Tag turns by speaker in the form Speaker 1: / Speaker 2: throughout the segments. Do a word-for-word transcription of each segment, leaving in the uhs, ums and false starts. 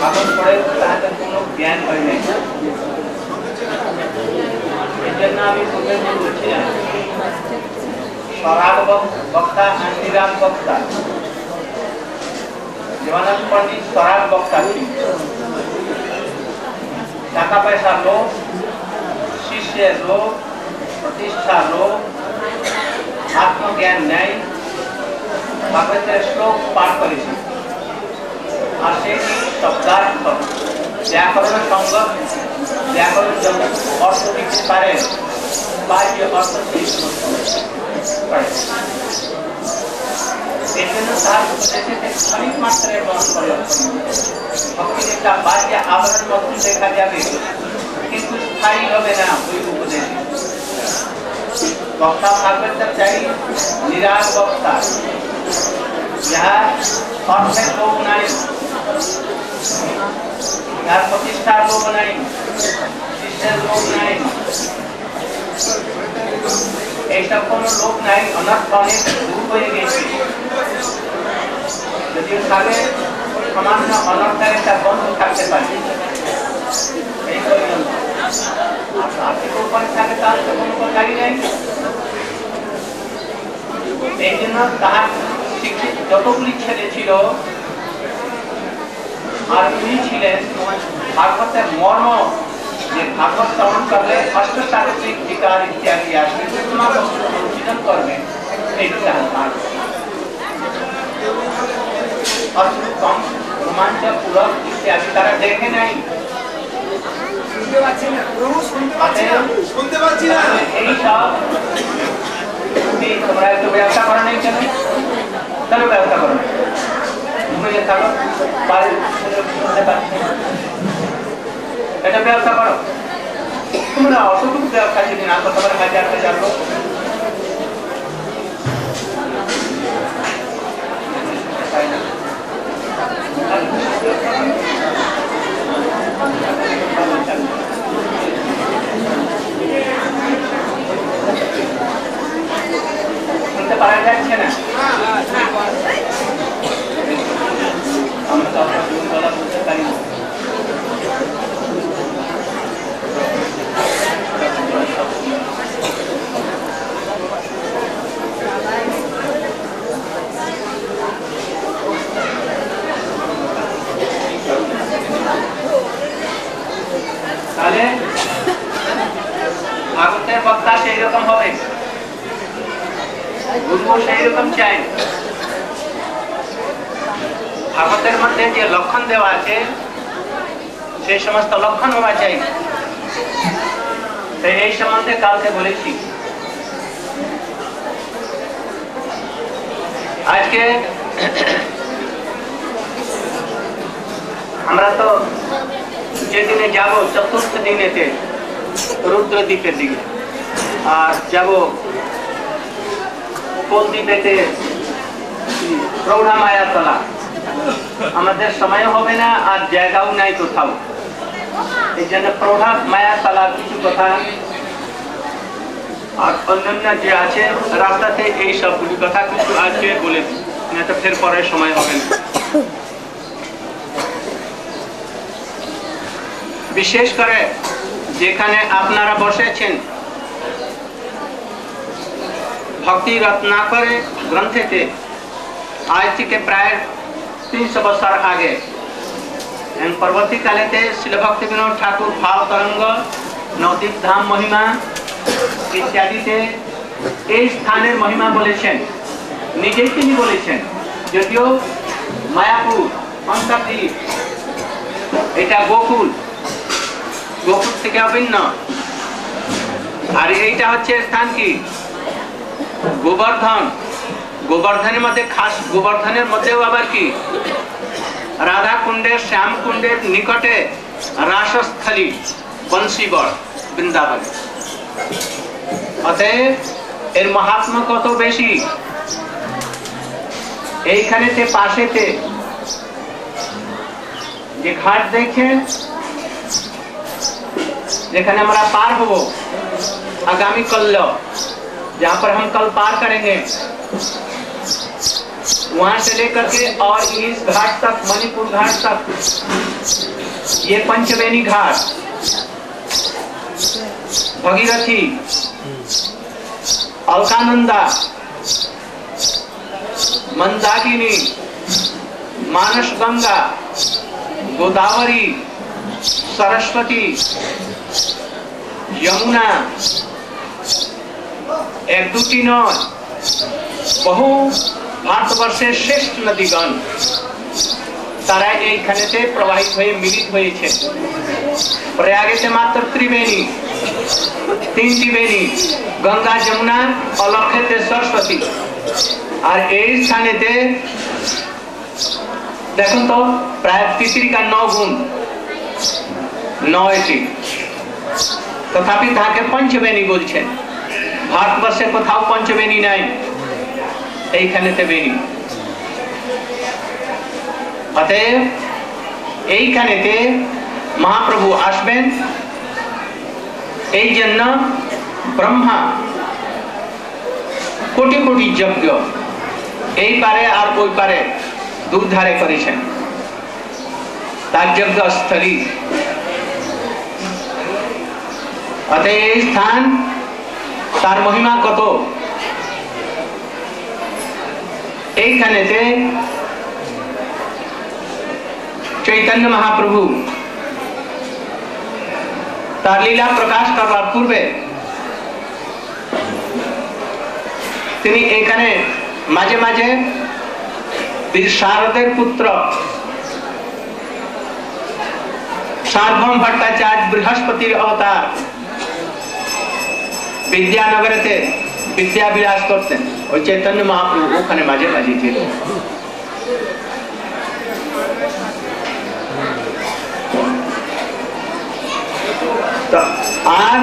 Speaker 1: ভাগবত পড়ে তাদের কোনো জ্ঞান হয় নাই। এই জন্য আমি পূর্বে বলছিলাম স্বরাগ বক্তা আর নিরাগ বক্তা। জীবনানন্দ পণ্ডিত স্বরাগ বক্তা ছিল, টাকা পয়সার লোক, শিষ্যের লোক, প্রতিষ্ঠার লোক, আত্মজ্ঞান নেই, ভাগবতের শ্লোক পাঠ করেছে। আর সেই শব্দার্থ ব্যাকরণ সঙ্গত ব্যাকরণ যখন অর্থ দিতে পারে বাহ্য অর্থ এই জন্য তার উপদেশে অনেক মাত্রায় গ্রহণ করে। ভক্তির একটা বাহ্য আবরণ মতন দেখা যাবে, কিন্তু স্থায়ী হবে না ওই উপদেশে। বক্তা ভাগবত চাই নিরাগ বক্তা, যার অর্থের লোভ নাই, যার প্রতিষ্ঠার লোভ নাই, শিষ্যের লোভ নাই, এইসব কোনো লোভ নাই। অনর্থ অনেক দূর হয়ে গেছে। যদিও থাকে সামান্য অনর্থের একটা বন্ধু থাকতে পারে, এই পর্যন্ত। আর আর্থিক উপরে থাকে তার তো কোনো কথাই নেই। এই জন্য তার শিক্ষিত যতগুলি ছেলে ছিল, আর উনি ছিলেন ভাগবতের মর্ম, যে ভাগবত শ্রবণ করলে অষ্টসাগরিক বিকার ইত্যাদি আসবে, অনুশীলন করবে। এইটা অষ্টম রোমাঞ্চপূরক ইত্যাদি তারা দেখে নাই। এইসব তোমরা একটু ব্যবসা করো নাই কেন? কেন ব্যবসা করো নাই? থাকো এটা ব্যবসা করো। তোমরা অতটুকু ব্যবসা যদি না করতে পারো, হাজার হাজার লোক শুনতে পারা যাচ্ছে না। আমি তো আপনার বলা বলতে পারি না। তাহলে ভাগবতের বক্তা সেই রকম হবে, গুরু সেই রকম চাই। ভাগবতের মধ্যে যে লক্ষণ দেওয়া আছে সেই সমস্ত লক্ষণ হওয়া চাই। এই সম্বন্ধে কালকে বলেছি। আজকে আমরা তো যেদিনে যাব চতুর্থ দিনেতে রুদ্রদ্বীপের দিকে, আর যাব কোলদ্বীপেতে প্রৌঢ়া মায়াতলা। আমাদের সময় হবে না, আর জায়গাও নাই কোথাও। এই জন্য প্রৌঢ়া মায়াতলার কিছু কথা আর অন্যান্য যে আছে রাস্তাতে এই সবগুলি কথা কিছু আজকে বলে দিই, না তো ফের পরে সময় হবে না। বিশেষ করে যেখানে আপনারা বসেছেন ভক্তি রত্নাকর গ্রন্থেতে, আজ থেকে প্রায় তিনশো বছর আগে পরবর্তীকালেতে শ্রীল ভক্তিবিনোদ ঠাকুর ভাব তরঙ্গ, নবদ্বীপ ধাম মহিমা ইত্যাদিতে এই স্থানের মহিমা বলেছেন। নিজেই তিনি বলেছেন, যদিও মায়াপুর অন্তর্দ্বীপ এটা গোকুল, গোকুল থেকে অভিন্ন। আর এইটা হচ্ছে স্থান কি গোবর্ধন। গোবর্ধনের মধ্যে খাস গোবর্ধনের মধ্যেও আবার কি রাধা কুণ্ডের শ্যাম কুণ্ডের নিকটে রাসস্থলী বংশীবর বৃন্দাবন। অতএব এর মাহাত্ম্য কত বেশি। এইখানেতে পাশেতে যে ঘাট দেখছেন, যেখানে আমরা पार हो आगामी कल जहाँ पर हम कल पार करेंगे, वहां से लेकर के और इस घाट तक, मणिपुर घाट तक, ये पंचवेणी घाट, भगीरथी, अलकानंदा, मंदाकिनी, मानस गंगा, गोदावरी, सरस्वती, यमुना, एक दुटी नय, बहु भारतवर्षের শ্রেষ্ঠ নদীগণ তারা এইখানেতে প্রবাহিত হয়ে মিলিত হয়েছে। প্রয়াগেতে মাত্র ত্রিবেণী, তিনটি বেণী, গঙ্গা, যমুনা, অলক্ষেতে সরস্বতী। আর এই স্থানেতে দেখুন তো প্রায় পিতৃকা ন গুণ, নয়টি, তথাপি তাকে পঞ্চবেণী বলছেন। ভারতবর্ষে কোথাও পঞ্চবেণী নাই, এইখানেতে বেণী। অতএব এইখানেতে মহাপ্রভু আসবেন, এই জন্য ব্রহ্মা কোটি কোটি যজ্ঞ এই পারে আর ওই পারে দুধারে করেছেন, তার যজ্ঞ স্থলী। অতএব এই স্থান, তার মহিমা কত। এইখানেতে চৈতন্য মহাপ্রভু তার লীলা প্রকাশ করার পূর্বে তিনি এখানে মাঝে মাঝে বীর শারদের পুত্র সার্বভৌম ভট্টাচার্য বৃহস্পতির অবতার বিদ্যানগরেতে বিদ্যা বিলাস করতেন। ওই চৈতন্য মহাপ্রভু ওখানে মাঝে মাঝে ছিল। আর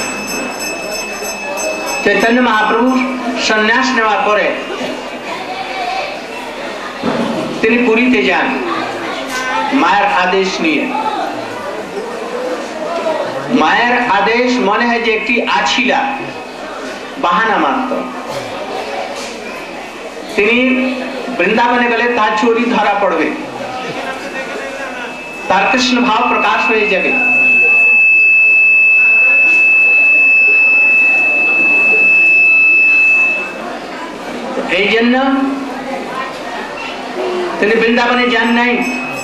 Speaker 1: চৈতন্য মহাপ্রভু সন্ন্যাস নেওয়ার পরে তিনি পুরীতে যান মায়ের আদেশ নিয়ে। মায়ের আদেশ মনে হয় যে একটি আছিলা, বাহানা মাত্র। তিনি বৃন্দাবনে গেলে তার চুরি ধরা পড়বে, তার কৃষ্ণ ভাব প্রকাশ হয়ে যাবে। এই জন্য তিনি বৃন্দাবনে যান নাই,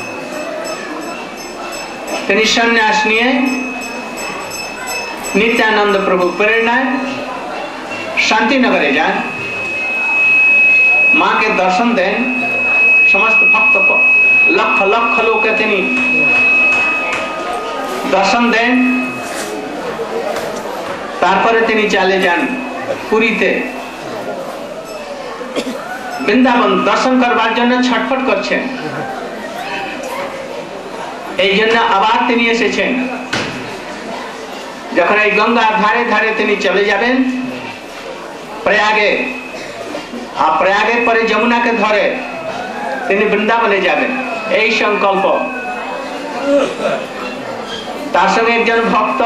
Speaker 1: তিনি সন্ন্যাস নিয়ে নিত্যানন্দ প্রভু প্রেরণায় শান্তিনগরে যান, মাকে দর্শন দেন। সমস্ত ভক্ত লক্ষ লক্ষ লোককে তিনি দর্শন দেন। তারপরে তিনি চলে যান পুরীতে। বৃন্দাবন দর্শন করবার জন্য ছটফট করছেন, এই জন্য আবার তিনি এসেছেন। যখন এই গঙ্গার ধারে ধারে তিনি চলে যাবেন প্রয়াগে, আর প্রয়াগের পরে যমুনাকে ধরে তিনি বৃন্দাবনে যাবেন, এই সংকল্প। তার সঙ্গে একজন ভক্ত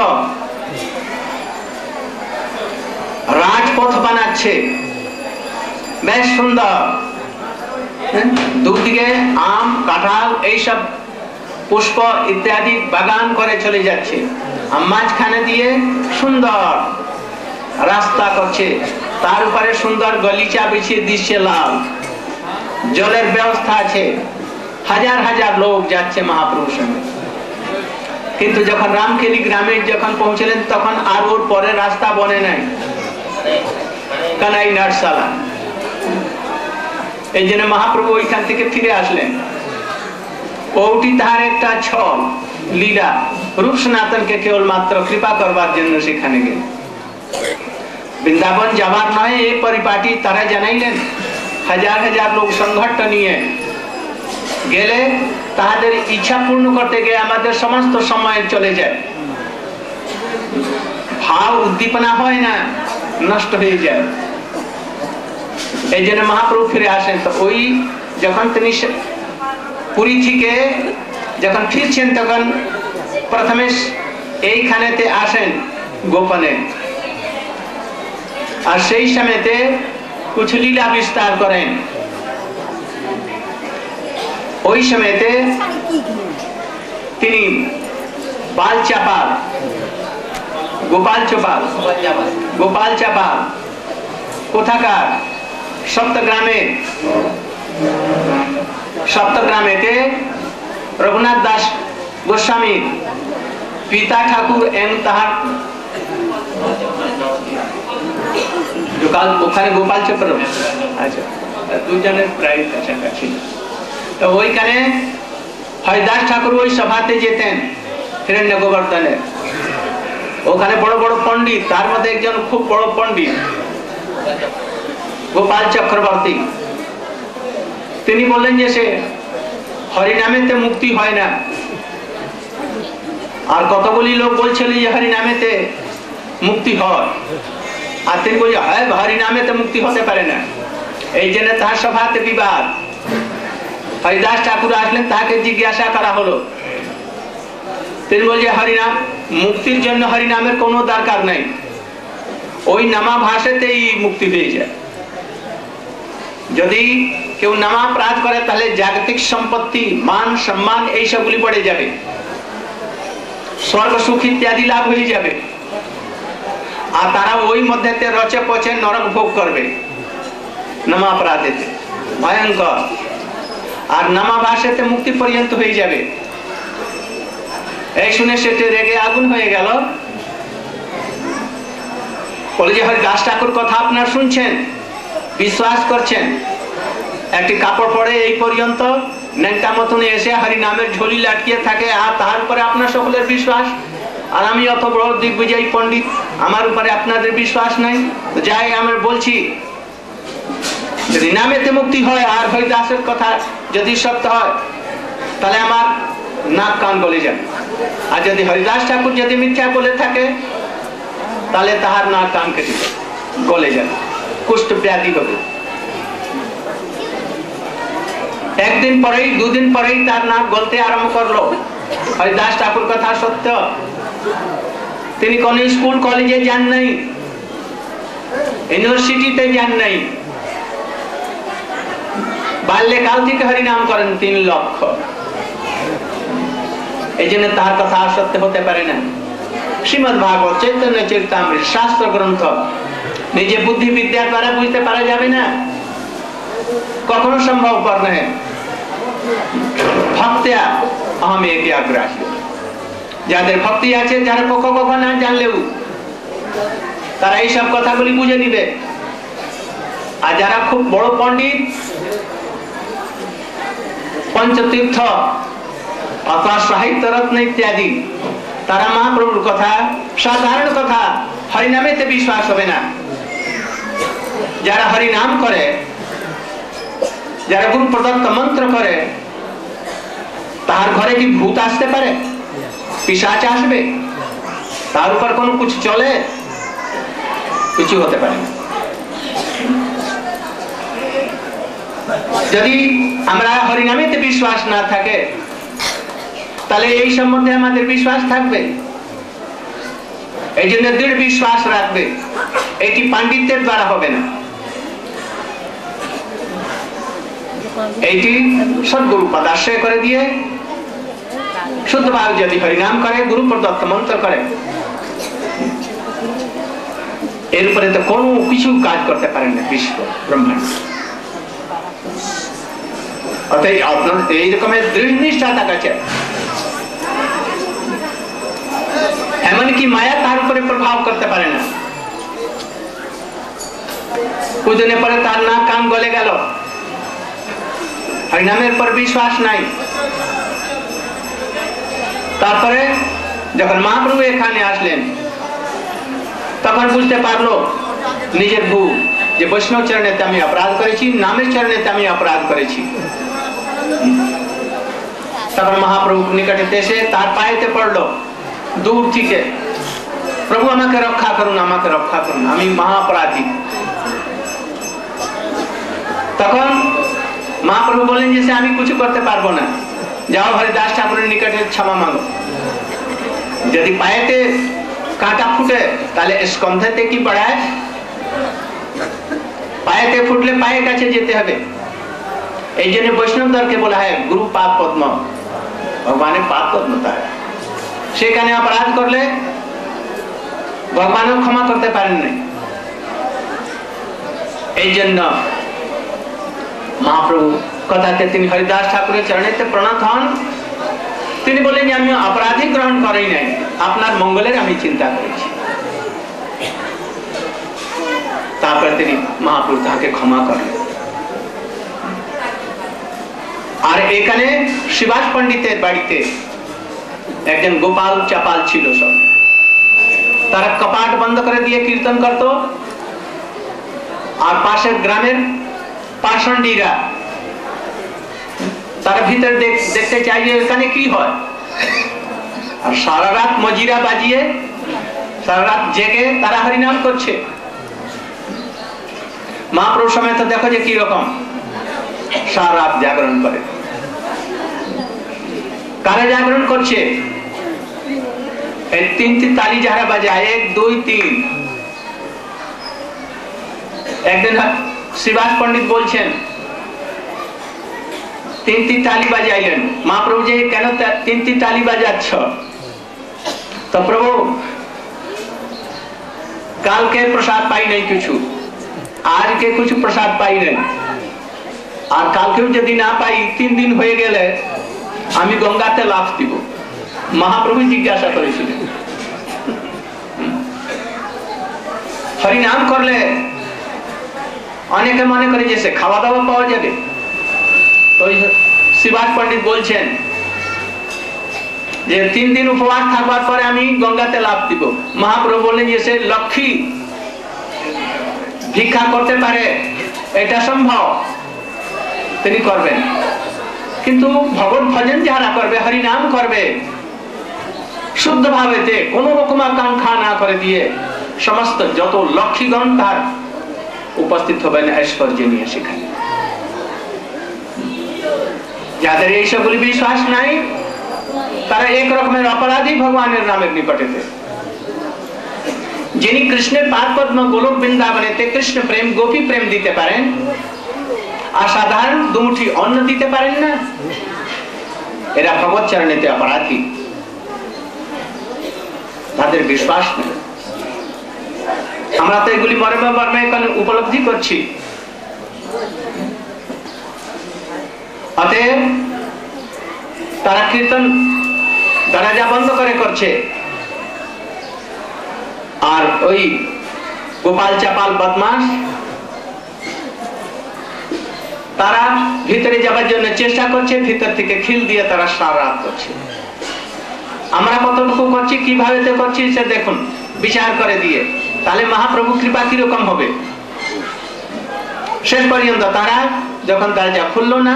Speaker 1: রাজপথ বানাচ্ছে, বেশ সুন্দর, দুদিকে আম, কাঁঠাল, এইসব পুষ্প ইত্যাদি বাগান করে চলে যাচ্ছে। মাঝখানে দিয়ে সুন্দর রাস্তা করছে, তার উপরে সুন্দর গলিচা বিছিয়ে দিচ্ছে লাল, জলের ব্যবস্থা আছে, হাজার হাজার লোক যাচ্ছে মহাপ্রভুর সঙ্গে। কিন্তু যখন রামকেলি গ্রামে যখন পৌঁছলেন তখন আর ওর পরে রাস্তা বনে নাই, কানাই নাটশালা। এই জন্য মহাপ্রভু ওইখান থেকে ফিরে আসলেন। ওটি তার একটা ছল লীলা, রূপ সনাতনকে কেবল মাত্র কৃপা করবার জন্য সেখানে গেলেন। বৃন্দাবন যাবার নয় এই পরিপাটি তারা জানাইলেন। হাজার হাজার লোক সংঘট্ট নিয়ে গেলে তাদের ইচ্ছা পূর্ণ করতে গিয়ে আমাদের সমস্ত সময় চলে যায়, ভাব উদ্দীপনা হয় না, নষ্ট হয়ে যায়। এই জন্য মহাপ্রভু ফিরে আসেন। তো ওই যখন তিনি পুরী থেকে যখন ফিরছেন তখন প্রথমে এইখানেতে আসেন গোপনে, আর সেই সময়তে কিছু লীলা বিস্তার করেন। ওই সময়তে তিনি বাল চাপাল গোপাল চোপাল গোপাল চাপাল কোথাকার সপ্তগ্রামে সপ্তগ্রামেতে রঘুনাথ দাস গোস্বামী পিতা ঠাকুর এবং তাহার ওখানে গোপাল চোপড় আচ্ছা দুজনের প্রায় কাছাকাছি। তো ওইখানে হরিদাস ঠাকুর ওই সভাতে যেতেন হিরণ্য গোবর্ধনের। ওখানে বড় বড় পণ্ডিত, তার মধ্যে একজন খুব বড় পণ্ডিত গোপাল চক্রবর্তী। তিনি বললেন যে সে হরিনামেতে মুক্তি হয় না। আর কতগুলি লোক বলছিল যে হরিনামেতে মুক্তি হয়, আর তিনি বলছে হয় হরিনামেতে মুক্তি হতে পারে না। এই জন্য তার সভাতে বিবাদ। হরিদাস ঠাকুর আসলেন, তাকে জিজ্ঞাসা করা হলো। তিনি বলছে হরিনাম মুক্তির জন্য হরিনামের কোনো দরকার নাই, ওই নামা ভাষাতেই মুক্তি হয়ে যায়। যদি কেউ নামাপরাধ করে তাহলে জাগতিক সম্পত্তি, মান সম্মান এই সবগুলি পড়ে যাবে, স্বর্গ সুখ ইত্যাদি লাভ হয়ে যাবে, আর তারা ওই মধ্যে রচে পচে নরক ভোগ করবে নামাপরাধেতে, ভয়ঙ্কর। আর নামা ভাষাতে মুক্তি পর্যন্ত হয়ে যাবে। এই শুনে সেটি রেগে আগুন হয়ে গেল। বলে যে হরিদাস ঠাকুর কথা আপনার শুনছেন, বিশ্বাস করছেন, একটি কাপড় পরে এই পর্যন্ত ন্যাংটা মতন এসে হরি নামের ঝোলি লাটকিয়ে থাকে, আর তার উপরে আপনার সকলের বিশ্বাস, আর আমি অত বড় দিগ্বিজয়ী পণ্ডিত, আমার উপরে আপনাদের বিশ্বাস নাই। তো যাই আমি বলছি, যদি নামেতে মুক্তি হয় আর হরিদাসের কথা যদি সত্য হয় তাহলে আমার নাক কান গলে যাবে, আর যদি হরিদাস ঠাকুর যদি মিথ্যা বলে থাকে তাহলে তাহার নাক কান কেটে যাবে, গলে যাবে, কুষ্ঠ ব্যাধি হবে। একদিন পরেই দুদিন পরেই তার নাক গলতে আরম্ভ করলো। হরিদাস ঠাকুর কথা সত্য। তিনি কোন স্কুল কলেজে যান নাই, ইউনিভার্সিটিতে যান নাই, বাল্যকাল থেকে হরিনাম করেন তিন লক্ষ। এই জন্য তার কথা সত্য হতে পারে না। শ্রীমদ ভাগবত চৈতন্য চরিতামৃত শাস্ত্র গ্রন্থ নিজে বুদ্ধি বিদ্যার দ্বারা বুঝতে পারা যাবে না, কখনো সম্ভবপর নয়। ভক্তিয়া আহম একে আগ্রাহী, যাদের ভক্তি আছে, যারা কখ কখ না জানলেও তারা এইসব কথাগুলি বুঝে নিবে। আর যারা খুব বড় পণ্ডিত, পঞ্চতীর্থ অথবা সাহিত্য রত্ন ইত্যাদি, তারা মহাপ্রভুর কথা, সাধারণ কথা হরিনামেতে বিশ্বাস হবে না। যারা হরিনাম করে, যারা গুরু প্রদত্ত মন্ত্র করে, তার ঘরে কি ভূত আসতে পারে, পিশাচ আসবে, তার উপর কোনো কিছু চলে, কিছু হতে পারে না। যদি আমরা হরিনামেতে বিশ্বাস না থাকে তাহলে এই সম্বন্ধে আমাদের বিশ্বাস থাকবে। এই জন্য দৃঢ় বিশ্বাস রাখবে, এটি পাণ্ডিত্যের দ্বারা হবে না, এইটি সদ্গুরু পদাশ্রয় করে দিয়ে শুদ্ধভাবে যদি হরিনাম করে, গুরু প্রদত্ত মন্ত্র করে, এরপরে তো কোনো কিছু কাজ করতে পারেন না বিশ্ব ব্রহ্মাণ্ড। অর্থাৎ আপনার এই রকমের দৃঢ় নিষ্ঠা থাকা, এমনকি মায়া তার উপরে প্রভাব করতে পারে না। কুদিনের পরে তার নাক কান গলে গেল, হরিনামের পর বিশ্বাস নাই। তারপরে যখন মহাপ্রভু এখানে আসলেন তখন বুঝতে পারলো নিজের ভুল, যে বৈষ্ণব চরণেতে আমি অপরাধ করেছি, নামের চরণেতে আমি অপরাধ করেছি। তখন মহাপ্রভু নিকটে এসে তার পায়েতে পড়লো দূর থেকে, প্রভু আমাকে রক্ষা করুন, আমাকে রক্ষা করুন, আমি মহাপরাধী। তখন মহাপ্রভু বলেন যে আমি কিছু করতে পারবো না, যাও হরিদাস ঠাকুরের নিকটে ক্ষমা মাগো। যদি পায়েতে কাঁটা ফুটে তাহলে স্কন্ধেতে কি পড়ায়, পায়েতে ফুটলে পায়ের কাছে যেতে হবে। এই জন্য বৈষ্ণবদেরকে বলা হয় গুরু পাদ পদ্ম, ভগবানের পাদ পদ্ম তারা। সেখানে অপরাধ করলে ভগবানও ক্ষমা করতে পারেন নাই। এই জন্য মহাপ্রভু কথাতে তিনি হরিদাস ঠাকুরের চরণেতে প্রণত হন। তিনি বলেন যে আমি অপরাধী গ্রহণ করি নাই, আপনার মঙ্গলের আমি চিন্তা করেছি। তারপরে তিনি মহাপ্রভু তাকে ক্ষমা করেন। আর এখানে শিবাস পণ্ডিতের বাড়িতে একজন গোপাল চাপাল ছিল সব, তারা কপাট বন্ধ করে দিয়ে কীর্তন করত। আর পাশের গ্রামের পাষণ্ডীরা তারা ভিতরে দেখতে চাই যে এখানে কি হয়। আর সারা রাত মজিরা বাজিয়ে সারা রাত জেগে তারা হরিনাম করছে। মহাপ্রভু সময় তো দেখো যে কি রকম সারা রাত জাগরণ করে। কারা জাগরণ করছে? এই তিনটি তালি যারা বাজায়, এক দুই তিন। একদিন শ্রীবাস পণ্ডিত বলছেন তিনটি তালি বাজাইলেন। মহাপ্রভু যে কেন তিনটি তালি বাজাচ্ছ? তো প্রভু কালকে প্রসাদ পাই নাই কিছু, আজকে কিছু প্রসাদ পাই নাই, আর কালকেও যদি না পাই তিন দিন হয়ে গেলে আমি গঙ্গাতে লাফ দিব। মহাপ্রভু জিজ্ঞাসা করেছিলেন হরিনাম করলে অনেকে মনে করে যে সে খাওয়া দাওয়া পাওয়া যাবে। ওই শ্রীবাস পণ্ডিত বলছেন যে তিন দিন উপবাস থাকবার পরে আমি গঙ্গাতে লাফ দিব। মহাপ্রভু বললেন যে সে লক্ষ্মী ভিক্ষা করতে পারে, এটা সম্ভব, তিনি করবেন। কিন্তু ভগবত ভজন যারা করবে, হরিনাম করবে শুদ্ধ ভাবেতে, কোন রকম আকাঙ্ক্ষা না করে দিয়ে, সমস্ত যত লক্ষ্মীগণ তার উপস্থিত হবেন ঐশ্বর্য নিয়ে সেখানে। যাদের এইসবগুলি বিশ্বাস নাই তারা এক রকমের অপরাধী ভগবানের নামের নিকটেতে। যিনি কৃষ্ণের পাদ পদ্ম গোলক বৃন্দাবনেতে কৃষ্ণ প্রেম গোপী প্রেম দিতে পারেন আর সাধারণ দুমুঠি অন্ন দিতে পারেন না, এরা ভগবত চরণেতে অপরাধী, তাদের বিশ্বাস নেই। আমরা তো এগুলি মর্মে মর্মে উপলব্ধি করছি। অতএব তারা কীর্তন দরজা বন্ধ করে করছে, আর ওই গোপাল চাপাল বদমাস তারা ভিতরে যাবার জন্য চেষ্টা করছে, ভিতর থেকে খিল দিয়ে তারা সারা রাত করছে। আমরা কতটুকু করছি, কিভাবে করছি সে দেখুন, বিচার করে দিয়ে, তাহলে মহাপ্রভু কৃপা কিরকম হবে। শেষ পর্যন্ত তারা যখন দরজা খুললো না,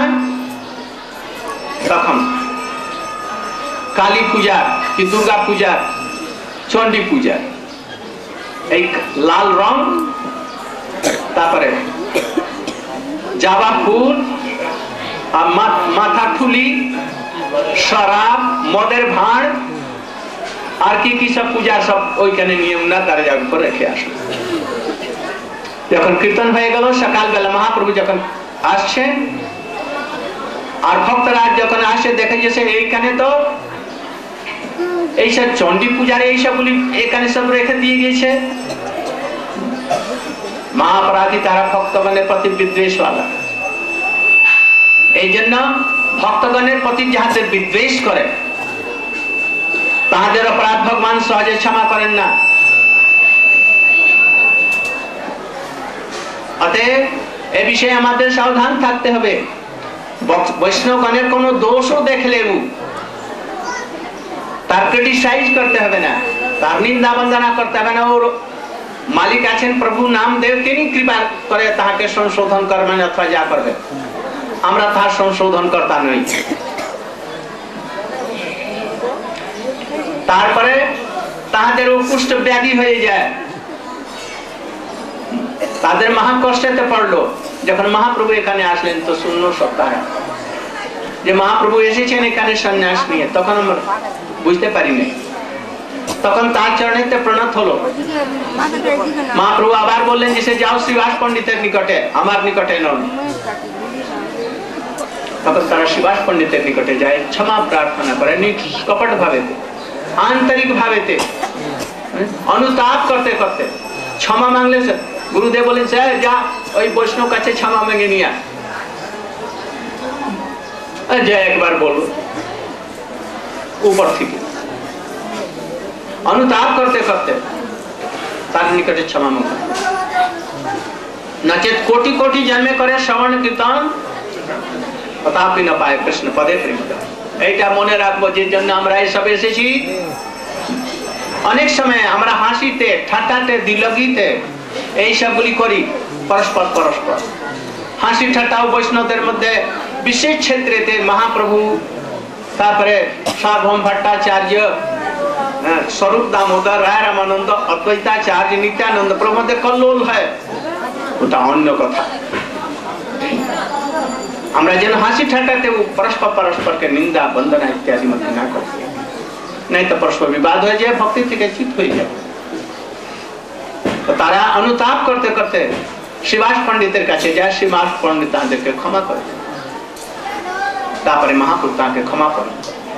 Speaker 1: তখন কালী পূজা কি দুর্গা পূজা চণ্ডী পূজা এই লাল রং, তারপরে জাবা ফুল আর মাথা ঠুলি, শরাব, মদের ভাঁড় আর কি কি সব পূজা সব ওইখানে নিয়ম না দরজার উপর রেখে আসে। যখন কীর্তন হয়ে গেল, সকালবেলা মহাপ্রভু যখন আসছেন আর ভক্তরা যখন আসে দেখে যে এইখানে তো এইসব চণ্ডী পূজার এইসবগুলি এখানে সব রেখে দিয়ে গেছে। মহাপরাধী তারা ভক্তগণের প্রতি বিদ্বেষওয়ালা। এই জন্য ভক্তগণের প্রতি যাহাদের বিদ্বেষ করে তাহাদের অপরাধ ভগবান সহজে ক্ষমা করেন না। অতএব এ বিষয়ে আমাদের সাবধান থাকতে হবে। বৈষ্ণবগণের কোন দোষও দেখলেও তার ক্রিটিসাইজ করতে হবে না, তার নিন্দা বন্দনা করতে হবে না। ওর মালিক আছেন প্রভু নামদেব, তিনি কৃপা করে তাহাকে সংশোধন করবেন অথবা যা করবে, আমরা তাহার সংশোধন কর্তা নই। তারপরে তাহাদের কুষ্ঠ ব্যাধি হয়ে যায়, তাদের মহা কষ্টেতে পড়লো। যখন মহাপ্রভু এখানে আসলেন তো শূন্য সপ্তাহে যে মহাপ্রভু এসেছেন এখানে সন্ন্যাস নিয়ে, তখন আমরা বুঝতে পারিনি। তখন তার চরণেতে প্রণত হলো। মহাপ্রভু আবার বললেন যে সে যাও শ্রীবাস পণ্ডিতের নিকটে, আমার নিকটে নন। তখন তারা শিবাস পণ্ডিতের নিকটে যায়, ক্ষমা প্রার্থনা করে নিষ্কপট ভাবেতে, আন্তরিক ভাবেতে, অনুতাপ করতে করতে ক্ষমা মাংলে। গুরুদেব বলেন, যা ওই বৈষ্ণব কাছে ক্ষমা মেঙে নিয়ে আয়, যা একবার বলবো উপর থেকে। অনুতাপ করতে করতে তার নিকটে ক্ষমা মাংল। নচেত কোটি কোটি জন্মে করে শ্রবণ কীর্তন, তথাপি না পায় কৃষ্ণ পদে প্রেম। এইটা মনে রাখবো, যে জন্য আমরা এসব এসেছি। অনেক সময় আমরা হাসিতে, ঠাট্টাতে, দিলগিতে এই সবগুলি করি পরস্পর পরস্পর। হাসি ঠাট্টা বৈষ্ণবদের মধ্যে বিশেষ ক্ষেত্রেতে মহাপ্রভু, তারপরে সার্বভৌম ভট্টাচার্য, স্বরূপ দামোদর, রায় রামানন্দ, অদ্বৈতাচার্য, নিত্যানন্দ প্রভুর মধ্যে কল্লোল হয়, ওটা অন্য কথা। আমরা যেন হাসি ঠাট্টাতে পরস্পর পরস্পরকে নিন্দা বন্দনা ইত্যাদি মধ্যে না করি, নাই তো পরস্পর বিবাদ হয়ে যায়, ভক্তি থেকে চিত হয়ে যায়। তারা অনুতাপ করতে করতে শিবাস পণ্ডিতের কাছে যায়, শিবাস পণ্ডিত তাদেরকে ক্ষমা করে। তারপরে মহাপ্রভু তাকে ক্ষমা করে।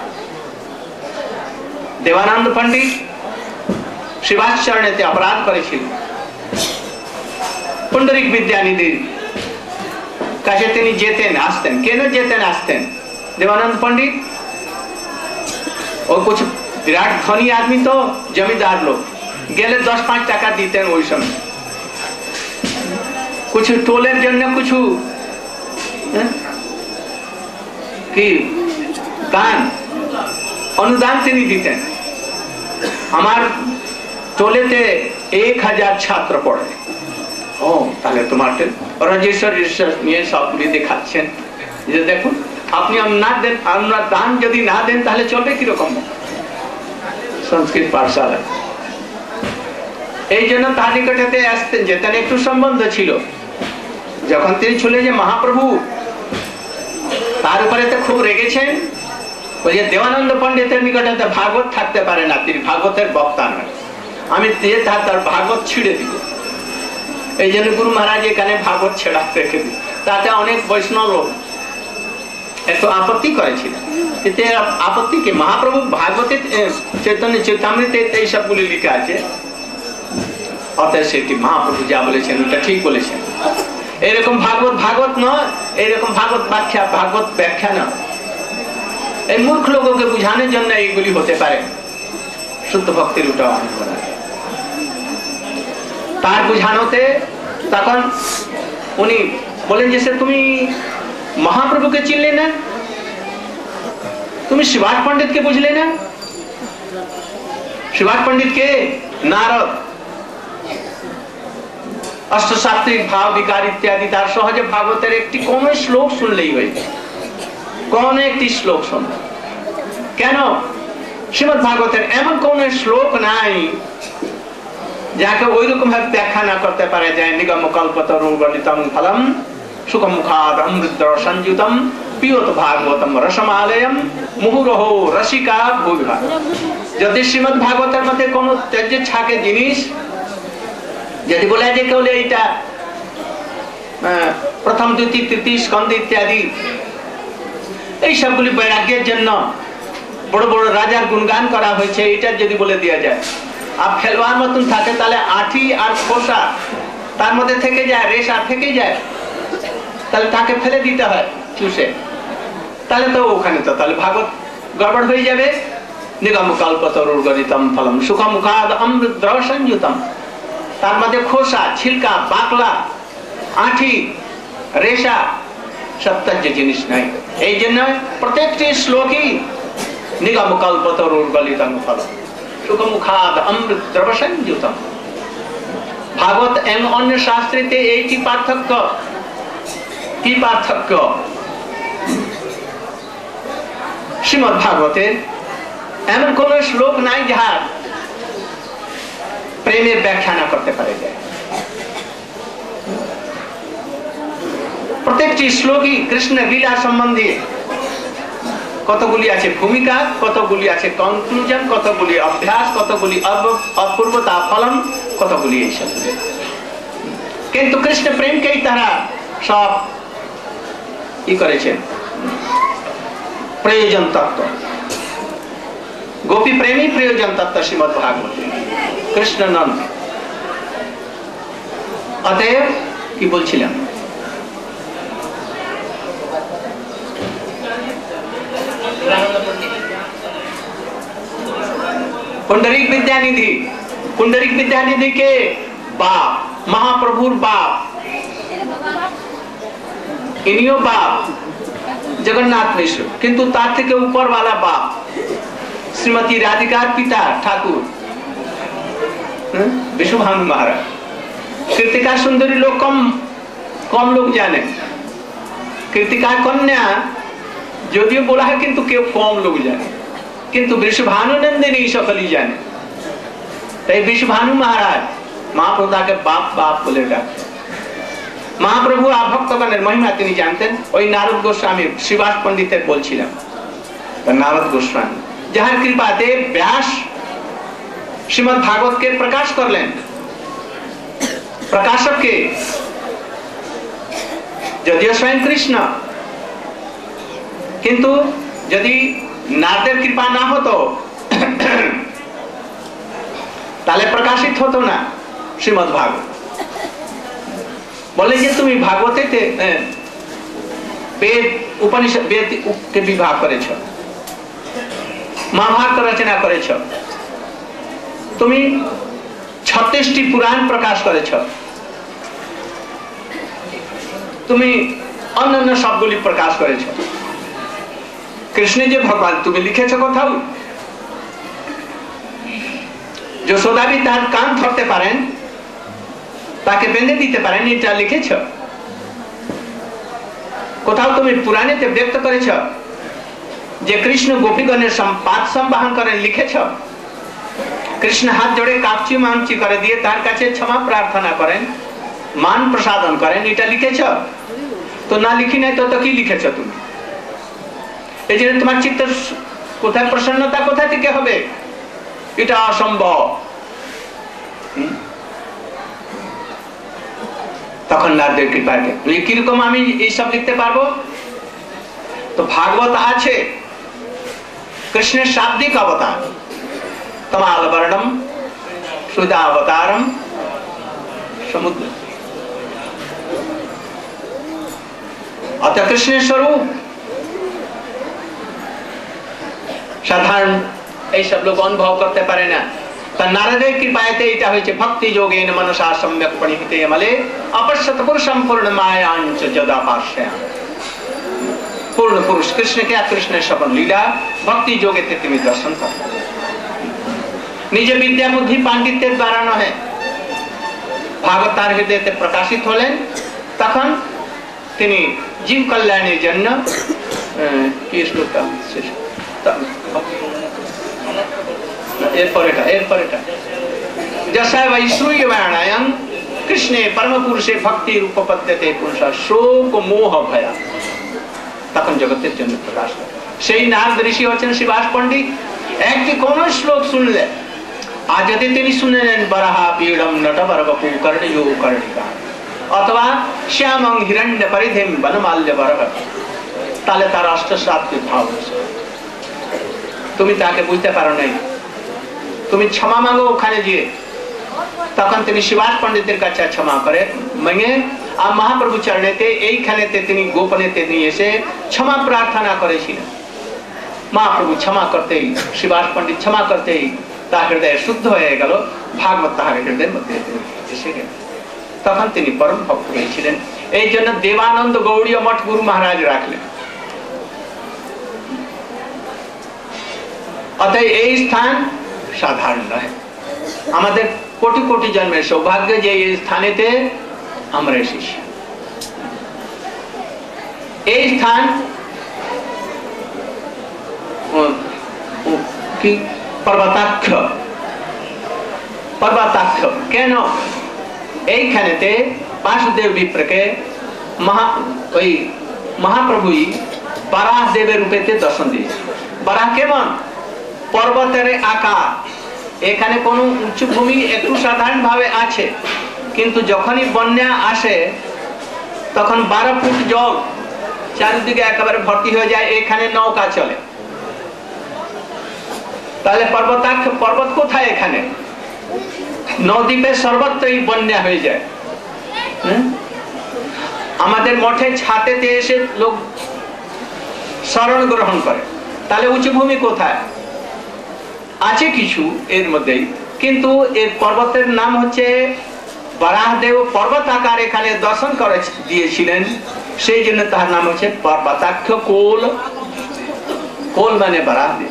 Speaker 1: দেবানন্দ পণ্ডিত শিবাস চরণেতে অপরাধ করেছিল। পুণ্ডরিক বিদ্যানিধির কাছে তিনি যেতেন আসতেন। কেন যেতেন আসতেন? देवानंद पंडित और कुछ विराट धनी आदमी तो जमींदार लोग गेले दस पांच टाका दीते वही समय कुछ टोले जन्य कुछ कि दान अनुदान তিনি দিতেন। আমার टोलेते एक हजार छात्र पढ़े। ओ তাহলে তোমার রেজিস্টার রেজিস্টার নিয়ে সবগুলি দেখাচ্ছেন যে দেখুন আপনি না দেন, আমরা দান যদি না দেন তাহলে চলবে কি রকম সংস্কৃত পাঠশালা। এই জন্য তার নিকটেতে আসতেন, যেতেন, একটু সম্বন্ধ ছিল। যখন তিনি চলে যে মহাপ্রভু তার উপরে তো খুব রেগেছেন, ওই যে দেবানন্দ পণ্ডিতের নিকটে ভাগবত থাকতে পারে না, তিনি ভাগবতের বক্তা নয়, আমি তার ভাগবত ছিঁড়ে দিব। এই জন্য গুরু মহারাজ এখানে ভাগবত ছেড়া রেখে দিল। তাতে অনেক বৈষ্ণব একটু আপত্তি করেছিলেন। এতে আপত্তি কি? মহাপ্রভু ভাগবতে চৈতন্য চৈতামৃতে এই সবগুলি লিখা আছে, অতএব সেটি মহাপ্রভু যা বলেছেন ওটা ঠিক বলেছেন। এরকম ভাগবত ভাগবত নয়, এইরকম ভাগবত ব্যাখ্যা ভাগবত ব্যাখ্যা নয়। এই মূর্খ লোককে বুঝানোর জন্য এইগুলি হতে পারে, শুদ্ধ ভক্তির ওটা অনেক করা। তার বুঝানোতে তখন উনি বলেন যে তুমি মহাপ্রভুকে চিনলে না, তুমি শিবাস পণ্ডিতকে বুঝলে না। শিবাস পণ্ডিতকে নারদ অষ্টসাত্ত্বিক ভাব বিকার ইত্যাদি তার সহজে ভাগবতের একটি কোন শ্লোক শুনলেই হয়ে যায়, কোন একটি শ্লোক শুন। কেন? শ্রীমদ ভাগবতের এমন কোন শ্লোক নাই যাকে ওই রকম ভাবে ব্যাখ্যা না করতে পারে যায়। নিগম কল্পতরু গলিতম ফলম সুখমুখাদ অমৃত সংযুতম পিয়ত ভাগবতম রসমালয়ম মুহুরহ রসিকা ভূভা। যদি শ্রীমদ ভাগবতের মধ্যে কোন ত্যাজ্য থাকে জিনিস যদি বলে যে কেউ এইটা প্রথম দ্বিতীয় তৃতীয় স্কন্ধ ইত্যাদি এই সবগুলি বৈরাগ্যের জন্য বড় বড় রাজার গুণগান করা হয়েছে, এটা যদি বলে দেওয়া যায় আর খেলোয়াড় মতন থাকে তাহলে আঠি আর খোসা তার মধ্যে থেকে যায়, রেশা থেকে যায়, তাহলে তাকে ফেলে দিতে হয় চুষে, তাহলে তো ওখানে তো তাহলে ভাগবত গড়বড় হয়ে যাবে। নিগম কল্পতরুর গলিতম ফলম সুখমুখাদ অমৃত সংযুতম, তার মধ্যে খোসা ছিলকা বাকলা আঠি রেশা সত্যাজ্য জিনিস নাই। এই জন্য প্রত্যেকটি শ্লোকই নিগম কল্পতরুর গলিতম ফলম সুখমুখাদ অমৃত সংযুতম। ভাগবত এবং অন্য শাস্ত্রীতে এইটি পার্থক্য। কি পার্থক্য? শ্রীমদ ভাগবতের এমন কোন শ্লোক নাই যাহার প্রেমের ব্যাখ্যা না করতে পারে যায়। প্রত্যেকটি শ্লোকই কৃষ্ণ লীলা সম্বন্ধে কতগুলি আছে ভূমিকা, কতগুলি আছে কনক্লুশন, কতগুলি অভ্যাস, কতগুলি অপূর্বতা ফলন, কতগুলি এইসব। কিন্তু কৃষ্ণ প্রেমকেই তারা সব কি করেছেন प्रयोजन तत्व, गोपी प्रेमी प्रयोजन तत्व श्रीमद् भागवत कृष्ण नंद। अतएव কি বলছিলাম, पुंडरीक विद्यानिधि, पुंडरीक विद्यानिधि के बाप महाप्रभुर बाप, इनियो बाप जगन्नाथ मिश्र, किंतु तार থেকে ऊपर वाला बाप श्रीमती राधिका पिता ठाकुर विश्वभानु महाराज। कृतिका सुंदरी लोग कम कम लोग जाने, कृतिका कन्या যদিও বলা হয় কিন্তু কেউ কম লোক জানে, কিন্তু विश्वभानुनंदिनी সকলেই জানে। তাই विश्वभानु महाराज महाप्रभु के बाप बाप बोले डाकते। महाप्रभु भक्तगণের महिमा তিনি জানতেন। ওই নারদ গোস্বামী শ্রীবাস পণ্ডিতের বলছিলাম, नारद गोस्वामी যাহার কৃপাতে ব্যাস শ্রীমদ্ ভাগবতকে প্রকাশ করলেন। प्रकाशक के যদিও स्वयं कृष्ण, किंतु यदि नारदेर कृपा ना होतो ताले प्रकाशित होतो ना श्रीमद् भागवत। बोले जे तुम भागवते वेद उपनिषद वेद के विभाग करेछ, महाभारत रचना करेछ, तुम छत्तीसटी पुराण प्रकाश करेछ, तुम अन्य सबगुली प्रकाश करेछ। कृष्ण जे भगवान तुम्हें लिखेছ कोথাও, যশোদা भी তার কান ধরতে পারেন, তাকে বেঁধে দিতে পারেন, এটা লিখেছ কোথাও। তুমি পুরাণেতে ব্যক্ত করেছ যে কৃষ্ণ গোপীগণের পাদ সংবাহন করেন, লিখেছ। কৃষ্ণ হাত জোড়ে কাপচি মামচি করে দিয়ে তার কাছে ক্ষমা প্রার্থনা করেন, মান প্রসাদন করেন, এটা লিখেছ। তো না লিখি নাই তো তো কি লিখেছ তুমি? এই জন্য তোমার চিত্ত কোথায় প্রসন্নতা কোথা থেকে হবে? এটা অসম্ভব। তখন নারদের কৃপাকে কিরকম আমি এইসব লিখতে পারবো? তো ভাগবত আছে কৃষ্ণের শাব্দিক অবতার, तमाल वर्णम सुधावतारम समुद्र, अतः कृष्ण स्वरूप साधारण এই সব লোক অনুভব করতে পারে না। তা নারদের কৃপাতে এটা হয়েছে ভক্তি যোগেন মনসা সম্যক পরিহিতে মলে अपश्यत पुरुषम पूर्ण मायांच जदा पाश्या। पूर्ण पुरुष कृष्ण के कृष्ण सपन लीला भक्ति जोगे তিনি दर्शन करते, निजे विद्या बुद्धि पांडित्य द्वारा नहे, भागवत तार हृदयते प्रकाशित हलेन। तखन तिनी जीव कल्याणेर जन्य की श्लोकटा শেষ এরপর এটা এরপর এটা जसा वैश्रूयमाणायं कृष्णे परम पुरुषे भक्ति रूपपद्यते पुरुष शोक मोह भय, तखन जगतेर जन्य प्रकाश करे। সেই নারদ ঋষি হচ্ছেন শ্রীবাস পণ্ডিত। একটি কোন শ্লোক শুনলে আর যদি তিনি শুনে নেন বরাহা পীড়ম নটবরবপু কর্ণিয়ো কর্ণিকা অথবা শ্যামং হিরণ্য পরিধিম বনমাল্য বরহ, তাহলে তার অষ্টসাত্বিক ভাব। তুমি তাকে বুঝতে পারো নাই, তুমি ক্ষমা মাগো ওখানে গিয়ে। তখন তিনি শ্রীবাস পণ্ডিতের কাছে ক্ষমা করে মাঙে আর মহাপ্রভু চরণেতে এইখানেতে তিনি গোপনেতে নিয়ে এসে ক্ষমা প্রার্থনা করেছিলেন। মহাপ্রভু क्षमा করতেই শ্রীবাস পণ্ডিত क्षमा করতেই তার হৃদয় শুদ্ধ হয়ে গেল, ভাগবত তাহার হৃদয়ের মধ্যে এসে গেল। তখন তিনি পরম ভক্ত হয়েছিলেন। এই জন্য দেবানন্দ গৌড়ীয় মঠ গুরু মহারাজ রাখলেন। অতএব এই স্থান সাধারণ নয়, আমাদের কোটি কোটি জন্মের সৌভাগ্য যে এই স্থানেতে আমরা এসেছি। এই স্থান কি पर्वताक्ष, पर्वताक्ष কেন? এইখানেতে বাসুদেব বিপ্রকে মহা ওই মহাপ্রভুই বরাহ দেবের রূপেতে দর্শন দিয়েছে। বরাহ কেমন? পর্বতের আকার, এখানে কোনো উঁচু ভূমি একটু সাধারণ ভাবে আছে, কিন্তু যখনই বন্যা আসে তখন বারো ফুট জল চারিদিকে একেবারে ভর্তি হয়ে যায়, এখানে নৌকা চলে। তাহলে পর্বতাক্ষ পর্বত কোথায়? এখানে নদীপে সর্বত্রই বন্যা হয়ে যায়। আমাদের মঠে ছাতেতে এসে লোক শরণ গ্রহণ করে, তাহলে উঁচু ভূমি কোথায়? আছে কিছু এর মধ্যেই, কিন্তু এর পর্বতের নাম হচ্ছে বরাহদেব পর্বত আকার এখানে দর্শন করে দিয়েছিলেন, সেই জন্য তার নাম হচ্ছে পর্বতাক্ষ কোল। কোল মানে বরাহদেব।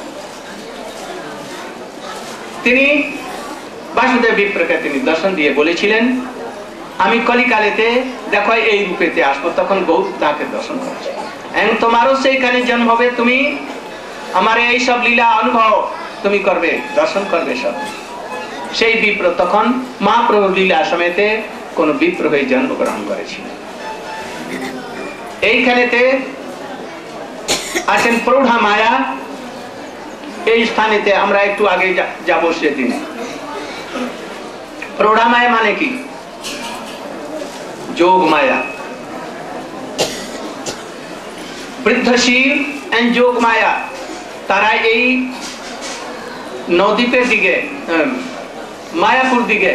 Speaker 1: তিনি বাসুদেব বিপ্রকে তিনি দর্শন দিয়ে বলেছিলেন, আমি কলিকালেতে দেখো এই রূপেতে আসবো, তখন গৌর তাকে দর্শন করেছে। তোমারও সেইখানে জন্ম হবে, তুমি আমার এই সব লীলা অনুভব তুমি করবে, দর্শন করবে সব। সেই বিপ্র তখন মহাপ্রভু লীলা সমেতে কোন বিপ্র হয়ে জন্মগ্রহণ করেছিল। এইখানেতে আছেন প্রৌঢ়া মায়া। এই স্থানেতে আমরা একটু আগে যাব সেদিন। প্রৌঢ়া মায়া মানে কি? যোগ মায়া। বৃদ্ধ শিব এন্ড যোগ মায়া, তারা এই নদীপের দিকে মায়াপুর দিকে,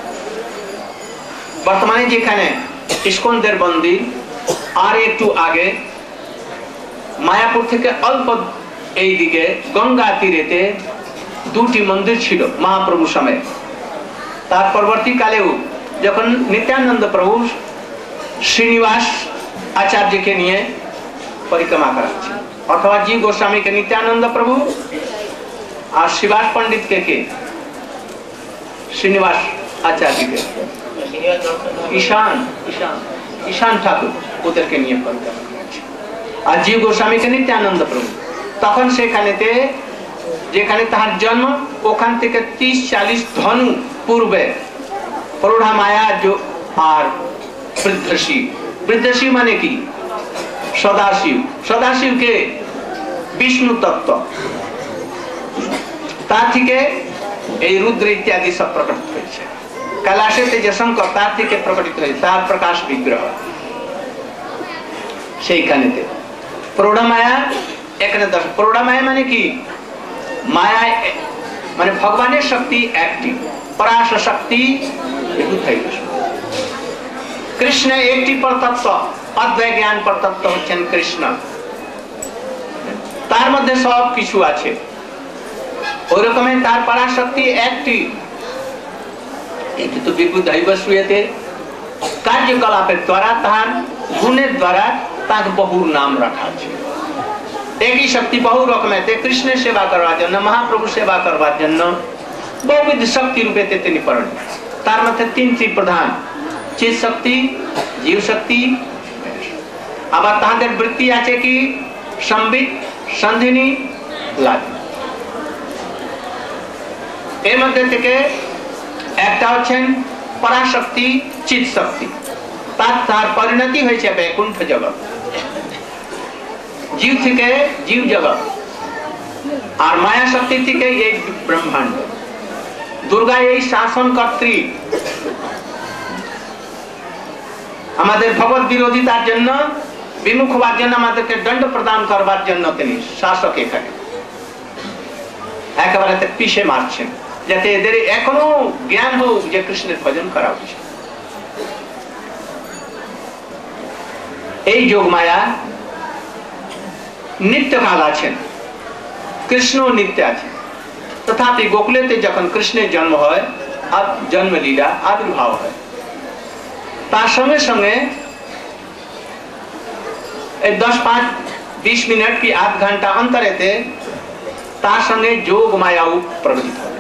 Speaker 1: বর্তমানে যেখানে ইস্কন্দের মন্দির, আর একটু আগে মায়াপুর থেকে অল্প এই দিকে গঙ্গা তীরেতে দুটি মন্দির ছিল মহাপ্রভু সময়ে। তার পরবর্তীকালেও যখন নিত্যানন্দ প্রভু শ্রীনিবাস আচার্যকে নিয়ে পরিক্রমা করাচ্ছেন, অথবা জি গোস্বামীকে নিত্যানন্দ প্রভু আর শিবাস পণ্ডিতকে কে শ্রীনিবাস আচার্যকে ঈশান ঈশান ঈশান ঠাকুর ওদেরকে নিয়ে পরিক্রমা করাচ্ছেন, আর জি গোস্বামীকে নিত্যানন্দ প্রভু। তখন সেখানেতে যেখানে তার জন্ম, ওখান থেকে ত্রিশ চালিশ ধনু পূর্বে প্রৌঢ়া মায়া আর বৃদ্ধ শিব। বৃদ্ধ শিব মানে কি? সদাশিব। সদাশিবকে বিষ্ণু তত্ত্ব, তার থেকে এই রুদ্র ইত্যাদি সব প্রকটিত হয়েছে। कैलाशेते যে শঙ্কর তার থেকে প্রকটিত হয়েছে, তার প্রকাশ বিগ্রহ সেইখানেতে। প্রৌঢ়া মায়া এখানে দশ। প্রৌঢ়া মায়া মানে কি? মায়া মানে ভগবানের শক্তি একটি, পরাশ শক্তি কৃষ্ণ একটি পরতত্ত্ব, অদ্বয় জ্ঞান পরতত্ত্ব হচ্ছেন কৃষ্ণ। তার মধ্যে সব কিছু আছে, ওই রকমের তার পরাশক্তি একটি। কিন্তু বিপুল দৈব শ্রুয়েতে কার্যকলাপের দ্বারা, তার গুণের দ্বারা তার বহু নাম রাখা আছে। একই শক্তি বহু রকমের, কৃষ্ণের সেবা করবার জন্য, মহাপ্রভু সেবা করবার জন্য বহুবিধ শক্তি রূপে তিনি পরিণত। তার মধ্যে তিনটি প্রধান, চিৎ শক্তি, জীব শক্তি, আবার তাদের বৃত্তি আছে কি সম্বিত, সন্ধিনী, লাভ। এর মধ্যে থেকে একটা হচ্ছেন পরাশক্তি, চিৎ শক্তি, তার তার পরিণতি হয়েছে বৈকুণ্ঠ জগৎ। জীব থেকে জীব জগৎ, আর মায়া শক্তি থেকে এই ব্রহ্মাণ্ড। দুর্গা এই শাসন কর্ত্রী, আমাদের ভগবত বিরোধিতার জন্য, বিমুখ হওয়ার জন্য, আমাদেরকে দণ্ড প্রদান করবার জন্য তিনি শাসক এখানে একেবারে পিষে মারছেন, যাতে এদের এখনো জ্ঞান হোক যে কৃষ্ণের ভজন করা উচিত। এই যোগ মায়া নিত্যকাল আছেন, কৃষ্ণ নিত্য আছে। তথাপি গোকুলেতে যখন কৃষ্ণের জন্ম হয়, জন্ম লীলা আবির্ভাব হয়, তার সঙ্গে সঙ্গে এই দশ পাঁচ বিশ মিনিট কি আধ ঘন্টা অন্তরেতে তার সঙ্গে যোগ মায়াও প্রকটিত হবে।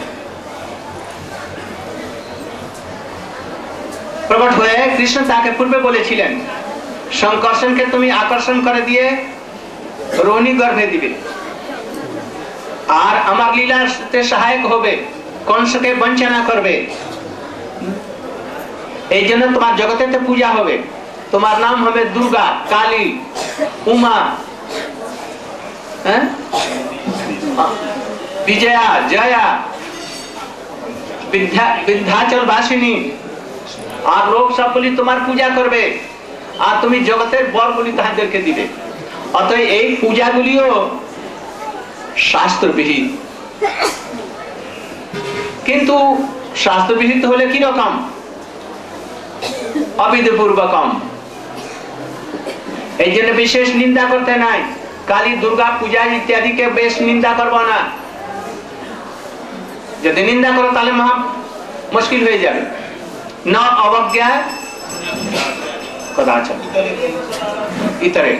Speaker 1: প্রকট হয়ে কৃষ্ণ তাকে পূর্বে বলেছিলেন, শঙ্কর্ষণকে তুমি আকর্ষণ করে দিয়ে রোহিণী গর্ভে দিবে, আর আমার লীলাতে সহায়ক হবে, কংসকে বঞ্চনা করবে। এই জন্য তোমার জগতেতে পূজা হবে, তোমার নাম হবে দুর্গা, কালী, উমা, হ্যাঁ, বিজয়া, জয়া, বিন্ধ্যাচল বাসিনী, আর লোক সব বলি তোমার পূজা করবে। আর তুমি জগতের বরগুলি তাদেরকে দিবে। অতএব এই পূজাগুলিও শাস্ত্রবিহিত, কিন্তু শাস্ত্রবিহিত হলে কি রকম? অবিধিপূর্বকম। এই জন্য বিশেষ নিন্দা করতে নাই। কালী দুর্গা পূজা ইত্যাদিকে বেশ নিন্দা করব না। যদি নিন্দা করো তাহলে মহা মুশকিল হয়ে যাবে। ন অবজ্ঞা কদাচন ইতরে।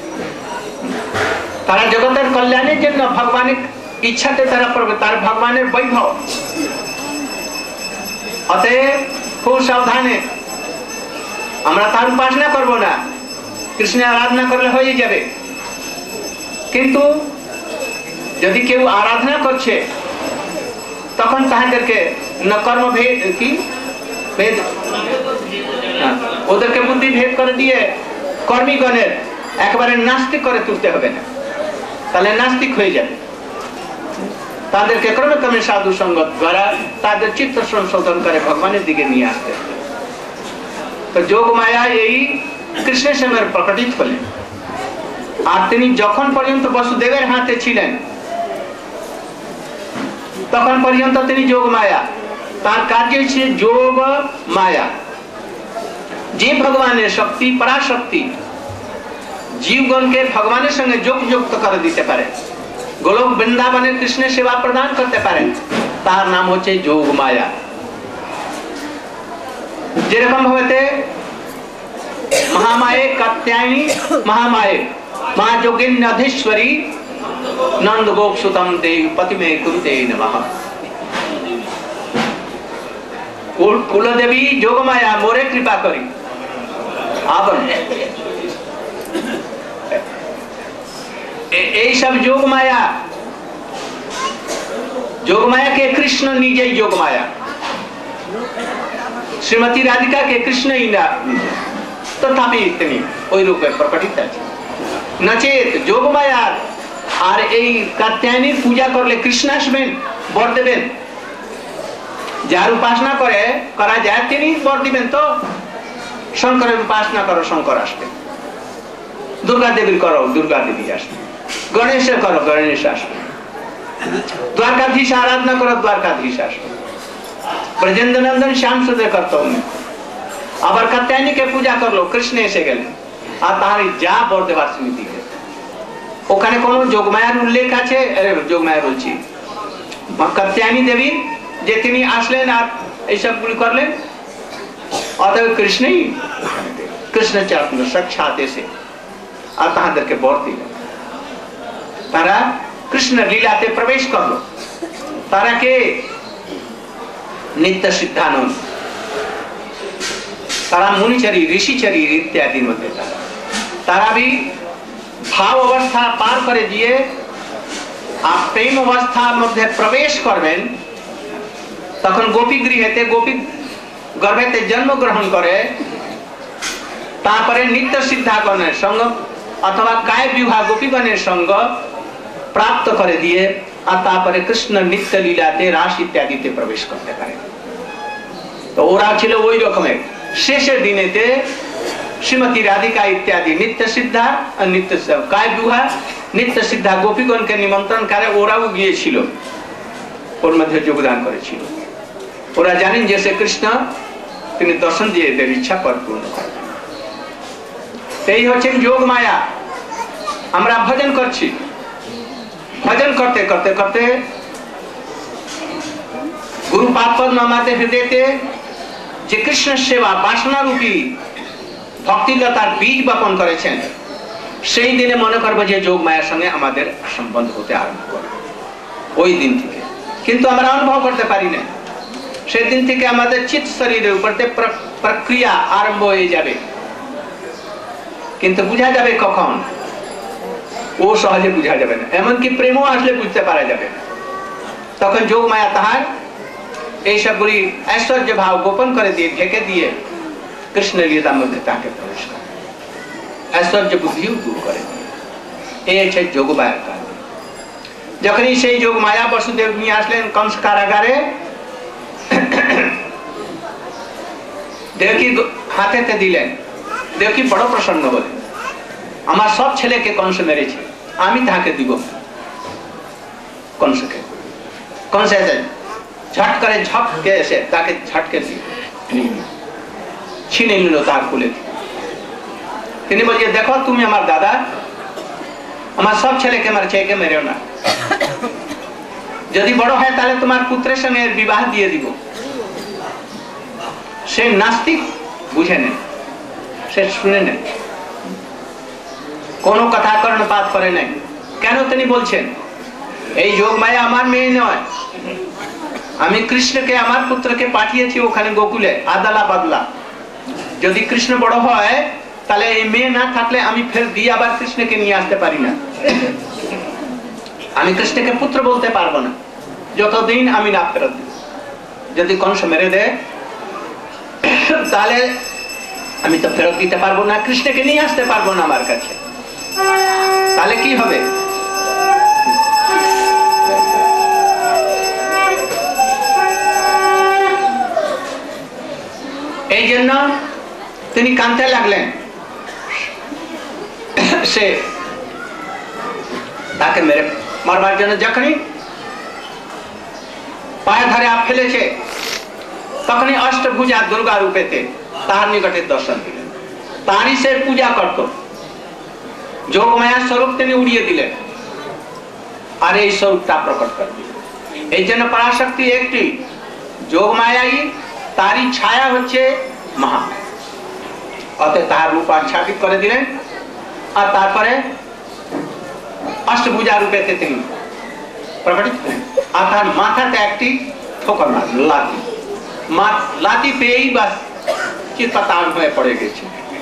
Speaker 1: তারা জগতের কল্যাণের জন্য ভগবানের ইচ্ছাতে তারা করবে, তার ভগবানের বৈভব। অতএব খুব সাবধানে, আমরা তার উপাসনা করব না, কৃষ্ণের আরাধনা করলে হয়ে যাবে। কিন্তু যদি কেউ আরাধনা করছে তখন তাদেরকে কর্ম ভেদ কি ভেদ, ওদেরকে বুদ্ধি ভেদ করে দিয়ে কর্মীগণের একেবারে নাস্তিক করে তুলতে হবে না, তাহলে নাস্তিক হয়ে যাবে। তাদেরকে ক্রমে ক্রমে সাধু সঙ্গত দ্বারা তাদের চিত্ত সংশোধন করে ভগবানের দিকে নিয়ে আসতে হবে। তো যোগ মায়া এই কৃষ্ণের সঙ্গে প্রকটিত হলেন। আর তিনি যখন পর্যন্ত বসুদেবের হাতে ছিলেন তখন পর্যন্ত তিনি যোগ মায়া, তার কার্য হচ্ছে যোগ মায়া। যে ভগবানের শক্তি, পরাশক্তি জীবগণকে ভগবানের সঙ্গে যোগ যুক্ত করে দিতে পারে, গোলক বৃন্দাবনের কৃষ্ণের সেবা প্রদান করতে পারেন, তার নাম হচ্ছে যোগ মায়া। যেরকম ভাবে महामाये कात्यायनी महामाये मां जोगिन्नाधीश्वरी नंद गोप सुतम देव पति में कुरुते नमः। कुल कुलदेवी जोगमाया मोरे कृपा करी आवन। এই সব যোগমায়া, যোগমায়াকে কৃষ্ণ নিজেই যোগমায়া, শ্রীমতী রাধিকাকে কৃষ্ণই না, তথাপি তিনি ওই রূপে প্রকটিত আছে। নচেত যোগমায়া আর এই কাত্যায়নীর পূজা করলে কৃষ্ণ আসবেন, বর দেবেন। যার উপাসনা করে করা যায় তিনি বর দিবেন। তো শঙ্করের উপাসনা করো, শঙ্কর আসবে। দুর্গা দেবীর করো, দুর্গা দেবী আসবে। গণেশের করো, গণেশ আসবে। দ্বারকাধীশ আরাধনা করো, দ্বারকাধীশ আসবে। ব্রজেন্দ্র নন্দন শ্যাম সুন্দর করতো। আবার কাত্যায়নীকে পূজা করলো, কৃষ্ণ এসে গেলেন আর তাহার যা বর দেবার স্মৃতি। ওখানে কোন যোগমায়ার উল্লেখ আছে? যোগমায়া বলছি কাত্যায়নী দেবী যে তিনি আসলেন আর এইসব গুলি করলেন। অতএব কৃষ্ণই কৃষ্ণ চাঁদ সাক্ষাৎ এসে আর তাহাদেরকে বর দিলেন। তারা কৃষ্ণ লীলাতে প্রবেশ করলো। তারা কে? নিত্য সিদ্ধানন্দ, তারা मुनिचरी ऋषिचरी इत्यादि मध्य तारा तारा भी भाव अवस्था पार करे दिए आप प्रेम अवस्था मध्य प्रवेश करबेन तखन गोपी गृहेते गोपी गर्भेते जन्म ग्रहण करे तारपरे नित्य सिद्धागणेर संग अथवा काय विवाह गोपीगणेर संग प्राप्त करे दिए और तारपरे कृष्ण नित्य लीलाते रास इत्यादिते प्रवेश करते पारे। तो ओरा छिलो ओई रकमेर शेषेर दिनेते श्रीमती राधिका इत्यादि नित्य सिद्धा और नित्य काय विवाह नित्य सिद्धा गोपीगण के निमंत्रण करे ओराও গিয়েছিল, ওর মধ্যে যোগদান করেছিল। ওরা জানেন যে সে কৃষ্ণ, তিনি দর্শন দিয়ে এদের ইচ্ছা পূর্ণ করেন। এই হচ্ছে যোগ মায়া। আমরা ভজন করছি, ভজন করতে করতে করতে গুরু পাদপদ্ম আমাদের হৃদয়তে যে কৃষ্ণ সেবা বাসনা রূপী ভক্তিলতার বীজ বপন করেছেন, সেই দিনে মনে করবো যে যোগ মায়ার সঙ্গে আমাদের সম্বন্ধ হতে আরম্ভ করে ওই দিন থেকে। কিন্তু আমরা অনুভব করতে পারি না। সেই দিন থেকে আমাদের চিত শরীরের উপর প্রক্রিয়া আরম্ভ হয়ে যাবে, কিন্তু বুঝা যাবে কখন? ও সহজে বুঝা যাবে না। এমনকি প্রেমও আসলে বুঝতে পারা যাবে না। তখন যোগ মায়া তাহার এই সবগুলি ঐশ্বর্য ভাব গোপন করে দিয়ে ঢেকে দিয়ে কৃষ্ণ লীলার মধ্যে তাকে প্রবেশ করে, ঐশ্বর্য বুদ্ধিও দূর করে দিয়ে। এই হচ্ছে যোগ মায়ার কাজ। যখনই সেই যোগ মায়া বসুদেব নিয়ে আসলেন কংস কারাগারে, দেবকী হাতেতে দিলেন দেখি বড় প্রসন্ন হলে, আমার সব ছেলেকে কংস মেরেছে, আমি তাকে দিব কংসকে। কংস এসে ঝট করে ঝপকে এসে তাকে ঝটকে ছিনে নিল তার কুলে। তিনি বলছে, দেখো তুমি আমার দাদা, আমার সব ছেলেকে মারছে, একে মেরেও না। যদি বড় হয় তাহলে তোমার পুত্রের সঙ্গে বিবাহ দিয়ে দিব। সে নাস্তিক, বুঝে নেন, সে শুনে নেন, কোনো কথা কর্ণপাত করে নাই। কেন তিনি বলছেন, এই যোগমায়া আমার মেয়ে নয়, আমি কৃষ্ণকে আমার পুত্রকে পাঠিয়েছি ওখানে গোকুলে আদালা বাদলা। যদি কৃষ্ণ বড় হয় তাহলে এই মেয়ে না থাকলে আমি ফের দিয়ে আবার কৃষ্ণকে নিয়ে আসতে পারি না। আমি কৃষ্ণকে পুত্র বলতে পারবো না যতদিন আমি না ফেরত দিই। যদি কংস মেরে দেয় তাহলে আমি তো ফেরত দিতে পারবো না, কৃষ্ণকে নিয়ে আসতে পারবো না আমার কাছে। তাহলে কি হবে? এই জন্য তিনি কাঁদতে লাগলেন। সে তাকে মেরে মারবার জন্য যখনই পায়ে ধরে আপ ফেলেছে, তখনই অষ্টভুজা দুর্গা রূপেতে তার নিকটে দর্শন দিলেন। তারই সে পূজা করত। যোগমায়ার স্বরূপ তিনি উড়িয়ে দিলেন আর এই স্বরূপটা প্রকট করে দিলেন। এই জন্য পরাশক্তি একটি, যোগমায়াই তারই ছায়া হচ্ছে মহা। অতএব তার রূপ আচ্ছাদিত করে দিলেন আর তারপরে অষ্টভুজা রূপেতে তিনি প্রকটিত হলেন। আর তার মাথাতে একটি ঠোকর মার লাঠি, লাঠি পেয়েই বাস চিত্তান হয়ে পড়ে গেছে।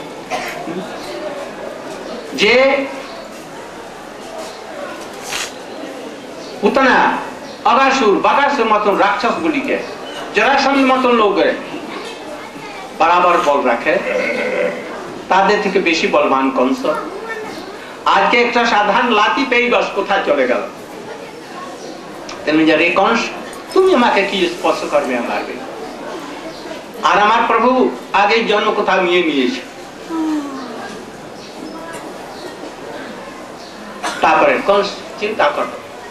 Speaker 1: যে উতনা অগাসুর বাগাসুর মতন রাক্ষস গুলিকে, জরাসন্ধ মতন লোকের বরাবর বল রাখে, তাদের থেকে বেশি বলবান কংস। আজকে একটা সাধারণ লাঠি পেয়ে বাস কোথায় চলে গেল। তেমনি যে রে কংস, তুমি আমাকে কি স্পর্শ করবে মারবে? আর আমার প্রভু আগে জন্ম কোথাও নিয়ে নিয়েছে। তারপরে কংস চিন্তা করত,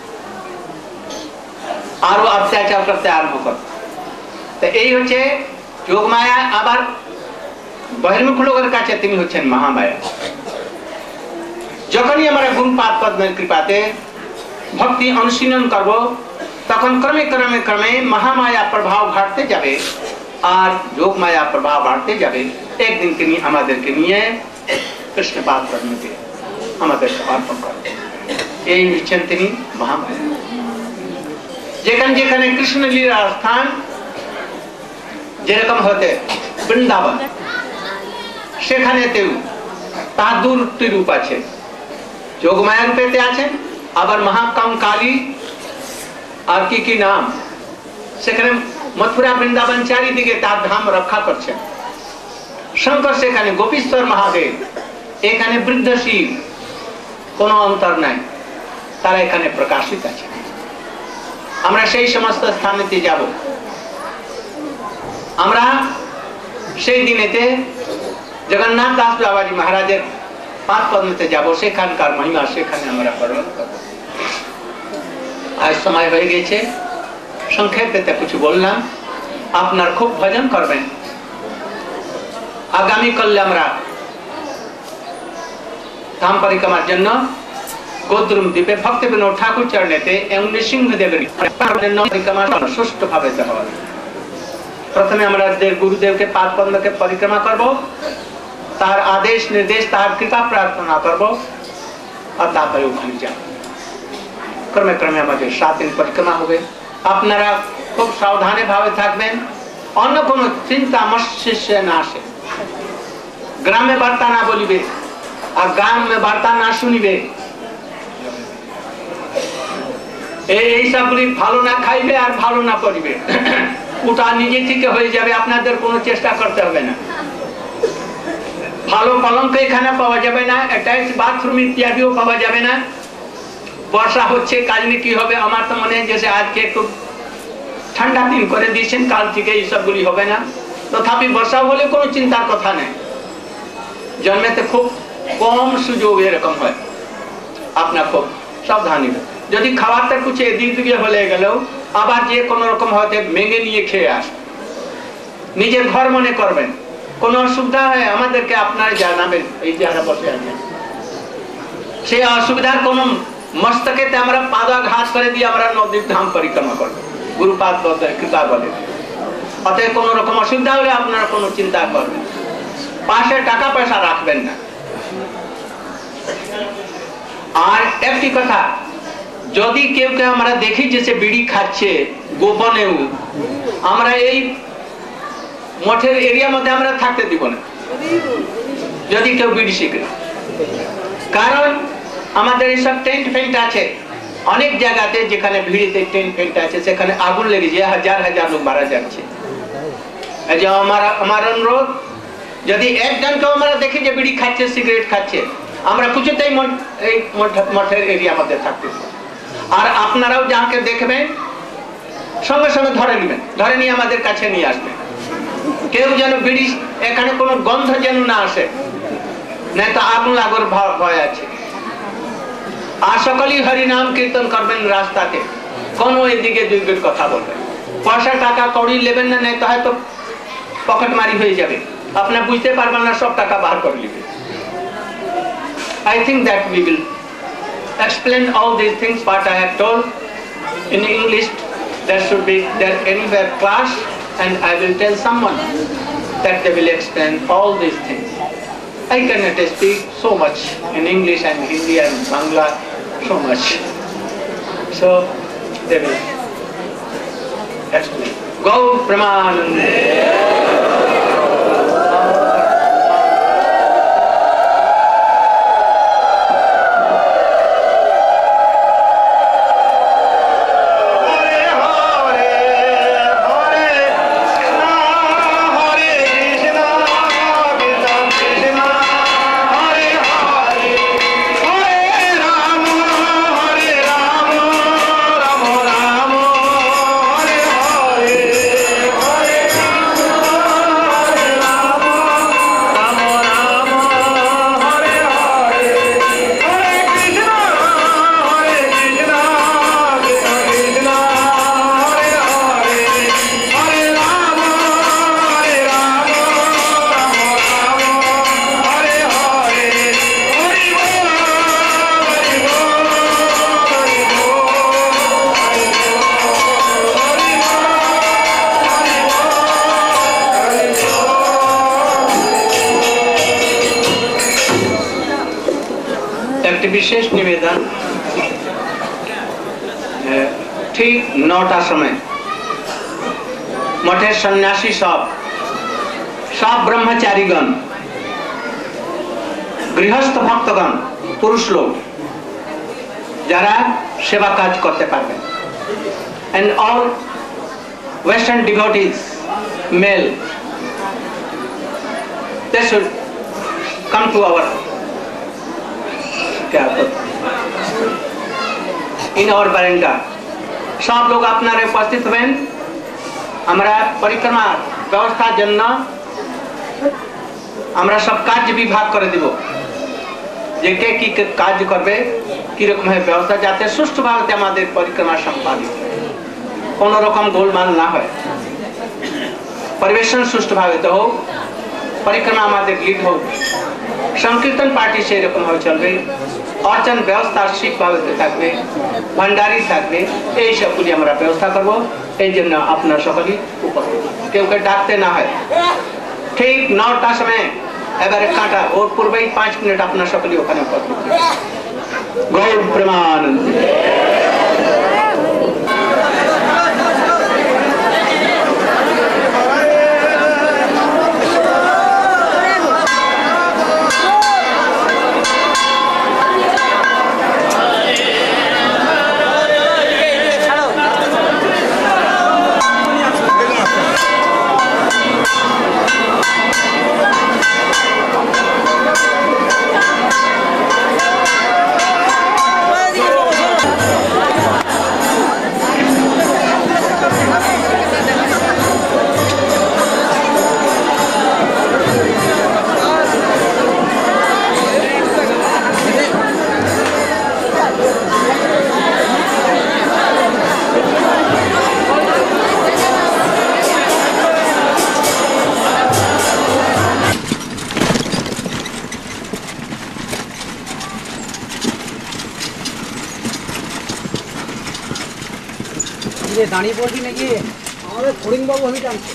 Speaker 1: আরো অত্যাচার করতে আরম্ভ করত। তো এই হচ্ছে যোগমায়া। আবার বহির্মুখ লোকের কাছে তিনি হচ্ছেন মহামায়া। যখনই আমরা গুরুপাদ পদ্মের কৃপাতে ভক্তি অনুশীলন করব, তখন ক্রমে ক্রমে ক্রমে মহামায়া প্রভাব ঘটতে যাবে আর যোগমায়া প্রভাব বাড়তে যাবে। একদিন তিনি আমাদেরকে নিয়ে কৃষ্ণপাদ পদ্মকে আমাদেরকে অর্পণ করবেন। এই নিচ্ছেন তিনি মহামায়া। যেখানে যেখানে কৃষ্ণ লীলার স্থান, যেরকম হতে বৃন্দাবন, সেখানেতেও তার দুটি রূপ আছে। যোগমায়া রূপেতে আছেন, আবার মহাকালী আর কি কি নাম, সেখানে মথুরা বৃন্দাবন চারিদিকে তার ধাম রক্ষা করছেন। শঙ্কর সেখানে, গোপীশ্বর মহাদেব এখানে, বৃদ্ধ শিব, কোনো অন্তর নাই, তারা এখানে প্রকাশিত আছে। আমরা সেই সমস্ত স্থানেতে যাব। আমরা সেই দিনেতে জগন্নাথ দাস বাবাজি মহারাজের পাদ পদ্মতে যাব, সেখানকার মহিমা সেখানে আমরা বর্ণন করব। আজ সময় হয়ে গেছে, সংক্ষেপে কিছু বললাম। আপনার খুব ভজন করবেন। আগামী কালে আমরা ধাম পরিক্রমার জন্য গোদ্রুম দ্বীপে ভক্তি বিনোদ ঠাকুর চরণেতে এবং নৃসিংহদেবের পরিক্রমা সুষ্ঠুভাবে হবে। প্রথমে আমরা গুরুদেবকে পাদ পদ্মকে পরিক্রমা করব, তার আদেশ নির্দেশ, তার কৃপা প্রার্থনা করব আর তারপরে ওখানে যাব। ক্রমে ক্রমে আমাদের সাত দিন পরিক্রমা হবে। আপনারা খুব সাবধানে ভাবে থাকবেন, অন্য কোনো চিন্তা মস্তিষ্কে না আসে। গ্রামে বার্তা না বলিবে আর গ্রামে বার্তা না শুনিবে, এই সবগুলি ভালো না খাইবে আর ভালো না পড়িবে। ওটা নিজে থেকে হয়ে যাবে, আপনাদের কোনো চেষ্টা করতে হবে না। ভালো পলঙ্ক এখানে পাওয়া যাবে না, অ্যাটাচ বাথরুম ইত্যাদিও পাওয়া যাবে না। বর্ষা হচ্ছে, কাজ নিয়ে কি হবে? আমার তো মনে হয় যে আজকে একটু ঠান্ডা দিন করে দিয়েছেন, কাল থেকে এই সবগুলি হবে না। তথাপি বর্ষা হলে কোনো চিন্তার কথা নেই। জন্মেতে খুব কম সুযোগ এরকম হয়, আপনার খুব সাবধানী। যদি খাবারটা কিছু এদিক দিকে হলে গেলেও আবার যে কোনো রকম হয়তো ভেঙে নিয়ে খেয়ে আস, নিজের ঘর মনে করবেন। কোনো অসুবিধা হয় আমাদেরকে আপনারা জানাবেন, এই যারা বসে আছেন। সেই অসুবিধার কোন মস্তকেতে আমরা পাদাঘাত করে দিয়ে আমরা নদীর ধাম পরিক্রমা করবো, গুরুপাদ কৃপা বলে। অতএব কোন রকম অসুবিধা হলে আপনারা কোনো চিন্তা করবেন, পাশে টাকা পয়সা রাখবেন না। আর একটি কথা, যদি কেউ কেউ আমরা দেখি যে সে বিড়ি খাচ্ছে গোপনেও, আমরা এই মঠের এরিয়ার মধ্যে আমরা থাকতে দিব না যদি কেউ বিড়ি শিখে। কারণ আমাদের এইসব টেন্ট ফেন্ট আছে অনেক জায়গাতে, যেখানে ভিড়িতে টেন্ট ফেন্ট আছে সেখানে আগুন লেগে যায়, হাজার হাজার লোক মারা যাচ্ছে। এই যে আমার আমার অনুরোধ, যদি একজনকেও আমরা দেখি যে বিড়ি খাচ্ছে সিগারেট খাচ্ছে, আমরা কিছুতেই এই মঠের এরিয়ার মধ্যে থাকতে। আর আপনারাও যাকে দেখবেন সঙ্গে সঙ্গে ধরে নেবেন, ধরে নিয়ে আমাদের কাছে নিয়ে আসবেন। কেউ যেন বিড়ি এখানে কোনো গন্ধ যেন না আসে, না তো আগুন লাগার ভয় আছে। আর সকলেই হরিনাম কীর্তন করবেন রাস্তাতে, কোনো এদিকে দুইদিকে কথা বলবেন। পয়সা টাকা কড়ি নেবেন না, নাই তো হয়তো পকেট মারি হয়ে যাবে, আপনার বুঝতে পারবেন না, সব টাকা বার করে নেবে। I think that we will explain all these things what I have told in English. There should be there anywhere class, and I will tell someone that they will explain all these things. I cannot speak so much in English and Hindi and Bangla so much, so they will explain. Go Pramanande. विशेष निवेदन, ठीक नौटा समय मठे सन्यासी सब सब ब्रह्मचारीगण, गृहस्थ भक्तगण, पुरुष लोग যারা সেবা কাজ করতে পারবেন, and all western devotees male, they should come to our in our veranda. सब लोग আপনারা উপস্থিত হবেন। আমরা পরিক্রমা ব্যবস্থার জন্য আমরা সব কাজ বিভাগ করে দেব, যে কে কি কাজ করবে, কি রকম ব্যবস্থা, যাতে সুষ্ঠুভাবে আমাদের পরিক্রমা সম্পাদিত, কোনো রকম গোলমাল না হয়, পরিবেশন সুষ্ঠুভাবে তো হোক, পরিক্রমা আমাদের লিড হোক, সংকীর্তন পার্টি সেই রকম ভাবে চলবে, অর্চন ব্যবস্থা ঠিকভাবে থাকবে, ভান্ডারি থাকবে, এই সবগুলি আমরা ব্যবস্থা করব। এই জন্য আপনার সকলেই উপস্থিত, কেউ কেউ ডাকতে না হয়। ঠিক নটার সময় এবারে কাঁটা, ওর পূর্বেই পাঁচ মিনিট আপনার সকলেই ওখানে উপস্থিত। গৌর প্রেমানন্দ।
Speaker 2: দাঁড়িয়ে পড়বি নাকি আমাদের ফরিং বাবু আমি জানছি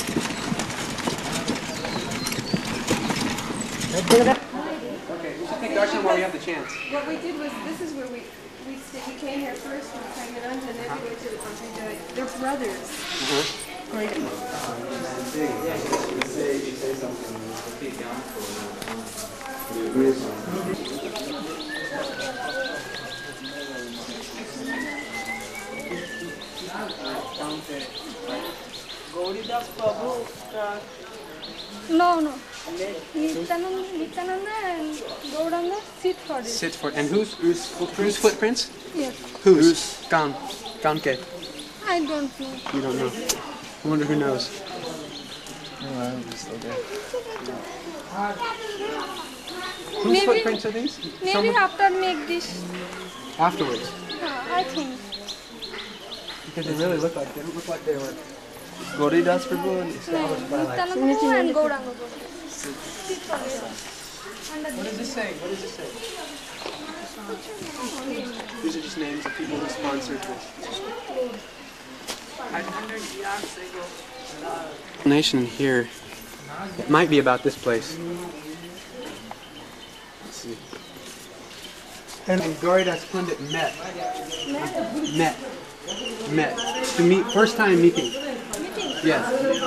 Speaker 3: Okay, we should take darshan while we have the chance.
Speaker 4: What we did was, this is where we, we, st- we came here first from Tangananda, and then we went to, um, to the, they're brothers.
Speaker 2: Gauridas Prabhu
Speaker 5: No, no. Nityananda, Nityananda and Gauranga sit for this.
Speaker 3: Sit for and who's who's whose footprints?
Speaker 5: Yes.
Speaker 3: Who's? Kaun. Kaun ke?
Speaker 5: I don't know.
Speaker 3: You don't know. I wonder who knows. Whose
Speaker 5: Maybe-
Speaker 3: footprints are these?
Speaker 5: Maybe
Speaker 3: Someone-
Speaker 5: after make this,
Speaker 3: afterwards.
Speaker 5: uh, I think.
Speaker 3: Because they really look like they don't look like they were.
Speaker 2: Gauridas Prabhu
Speaker 5: No, Nityananda and Gauranga. Sit for this. Under
Speaker 3: What does this say? What does this say? These are just names of people who sponsored this. Nation here. It might be about this place. Let's see. And Gauridas Pandit met. Met. Met. To meet. First time meeting. Yes.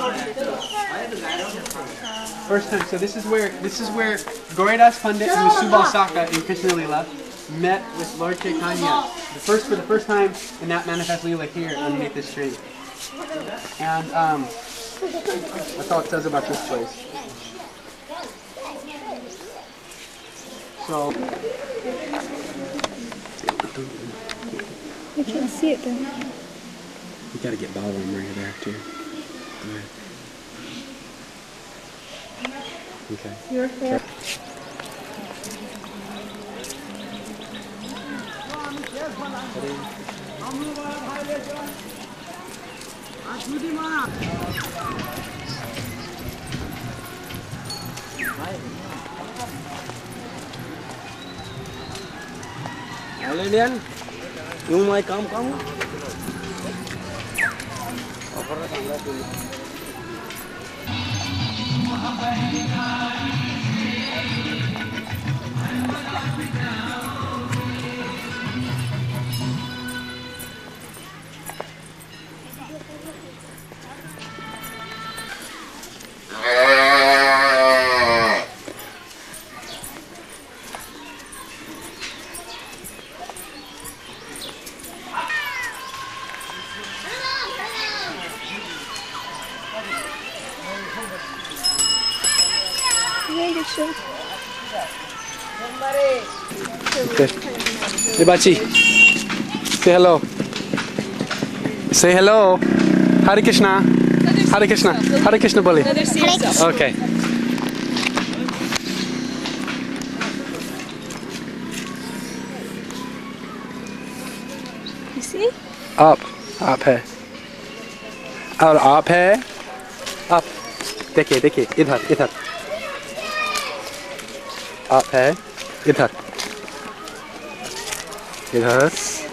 Speaker 3: First time. So this is where this is where Gauridas Pandit and Subal Saka in Krishna Leela met with Lord Chaitanya. The first for the first time in that manifest Leela here underneath this tree. And um, that's all it says about this place. So
Speaker 5: You can see it then.
Speaker 3: you gotta get Balaram right there too. Okay.
Speaker 5: You're here.
Speaker 2: Alien, yung may kam kam.
Speaker 5: Very sure.
Speaker 3: Okay. Hey Bachi. Say hello. Say hello. Hare Krishna. Hare Krishna. Hare Krishna Boli. Okay.
Speaker 5: You see?
Speaker 3: Up. Up है. और up है. Up. देखिए देखिए इधर इधर. Up है. इधर. इधर.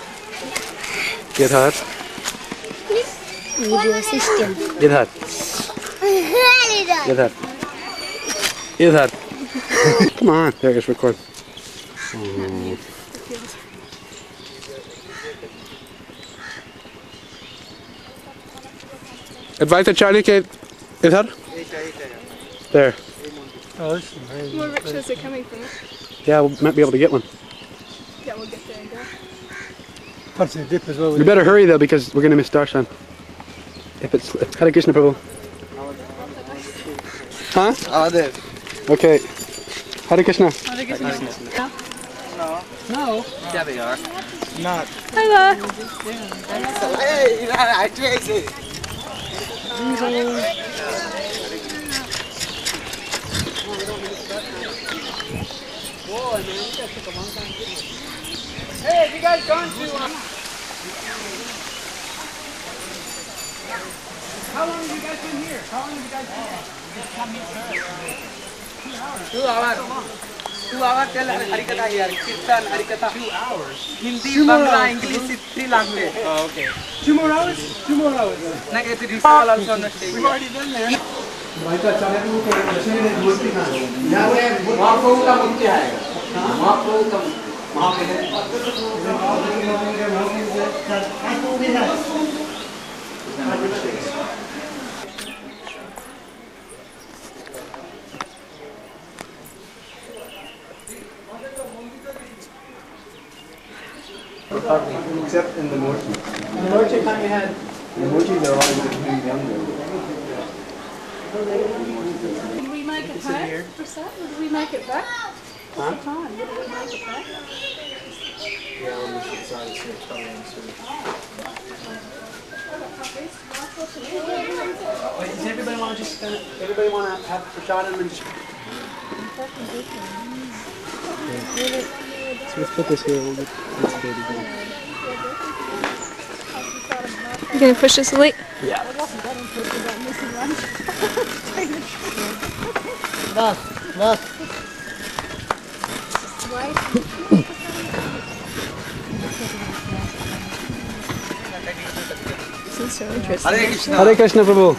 Speaker 3: इधर.
Speaker 5: Video system.
Speaker 3: इधर. इधर. इधर. Come on. There it is. Record. Oh. Advise the Charlie ke idhar. There.
Speaker 4: More rickshaws are coming from it.
Speaker 3: Yeah, we might be able to get one.
Speaker 4: Yeah, we'll get there and go.
Speaker 2: What's the dip as well?
Speaker 3: We better hurry though because we're going to miss darshan. If it's Hare Krishna Prabhu. Huh?
Speaker 2: Awadev.
Speaker 3: Okay. Hare Krishna.
Speaker 2: No. There they are. Not.
Speaker 5: Hello.
Speaker 2: Hey, I Tracy. Hey, have you guys gone to? Um... How long have you guys been here? How long have you guys been here? Just come here. Two hours. Two hours. two hours tell Harikatha here. Kirtan, Harikatha. Two hours. Hindi, Bangla, English, three language. Oh, okay.
Speaker 3: Two more hours? Two more hours.
Speaker 2: Like it's ritual also on the stage.
Speaker 3: We've already done that.
Speaker 1: महाप्रभु का मूर्ति आएगा महाप्रभु का
Speaker 3: Except in the Morchi. In the Morchi time you had. The Morchi they're all getting younger.
Speaker 4: Did we make it back for that? Did we make it back?
Speaker 3: Huh?
Speaker 4: Time. Did we make it back?
Speaker 3: Yeah, on the shit side, it's still coming soon. Wait, does everybody want to just kind of, everybody want to have a shot at him and just... So let's put this here, we'll get this baby going.
Speaker 5: You gonna push this late?
Speaker 3: Yeah.
Speaker 2: Bas, bas.
Speaker 5: This is so interesting.
Speaker 2: Hare Krishna.
Speaker 3: Hare Krishna Prabhu.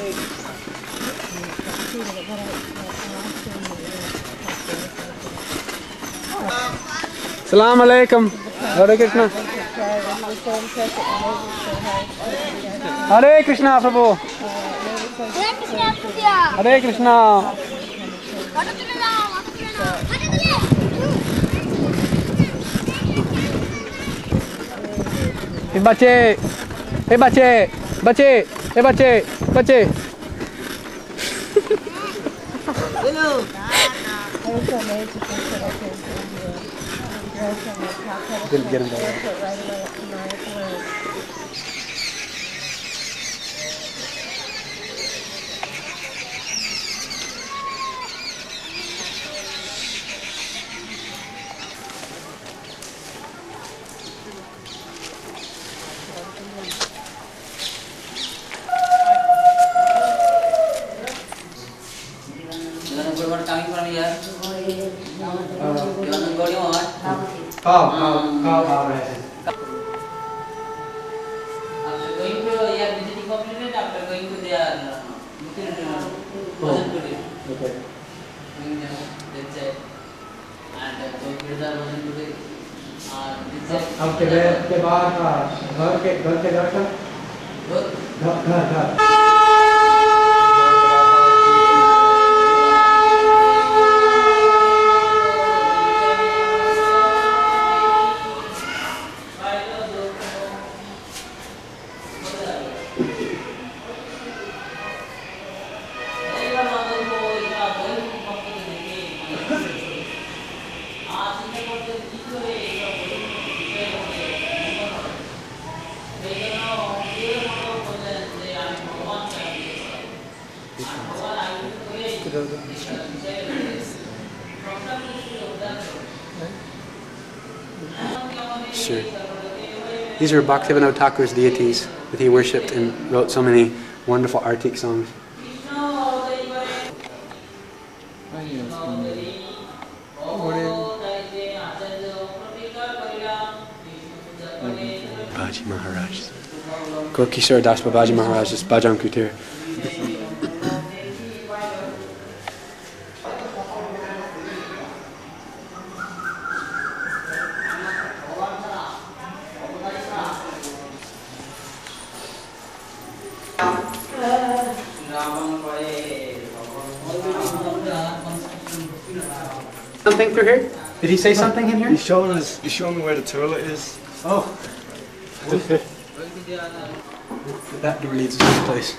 Speaker 3: Salam alaikum. Hare Krishna. Hare Krishna Prabhu. Hare Krishna. Hey bache. Hey bache. Bache. Hey bache. Bache. Didn't get him there.
Speaker 6: Coming from here. You want to go to what?
Speaker 3: Cow, cow, cow, cow, right.
Speaker 6: After going to your visiting completed, after going to their wasn't today.
Speaker 3: Okay.
Speaker 6: Going there, that side. And going to the wasn't today. And this side.
Speaker 3: अब के के बाद घर के घर के दर्शन घर घर घर Sure. These are Bhaktivinoda Thakur's deities that he worshipped and wrote so many wonderful Artik songs. Babaji Maharaj. Gorkishore Das Babaji Maharaj is Bajam Kutir. Something through here? Did he say something in here?
Speaker 7: He's showing us. He's showing me where the toilet is.
Speaker 3: Oh. That door leads us to this place.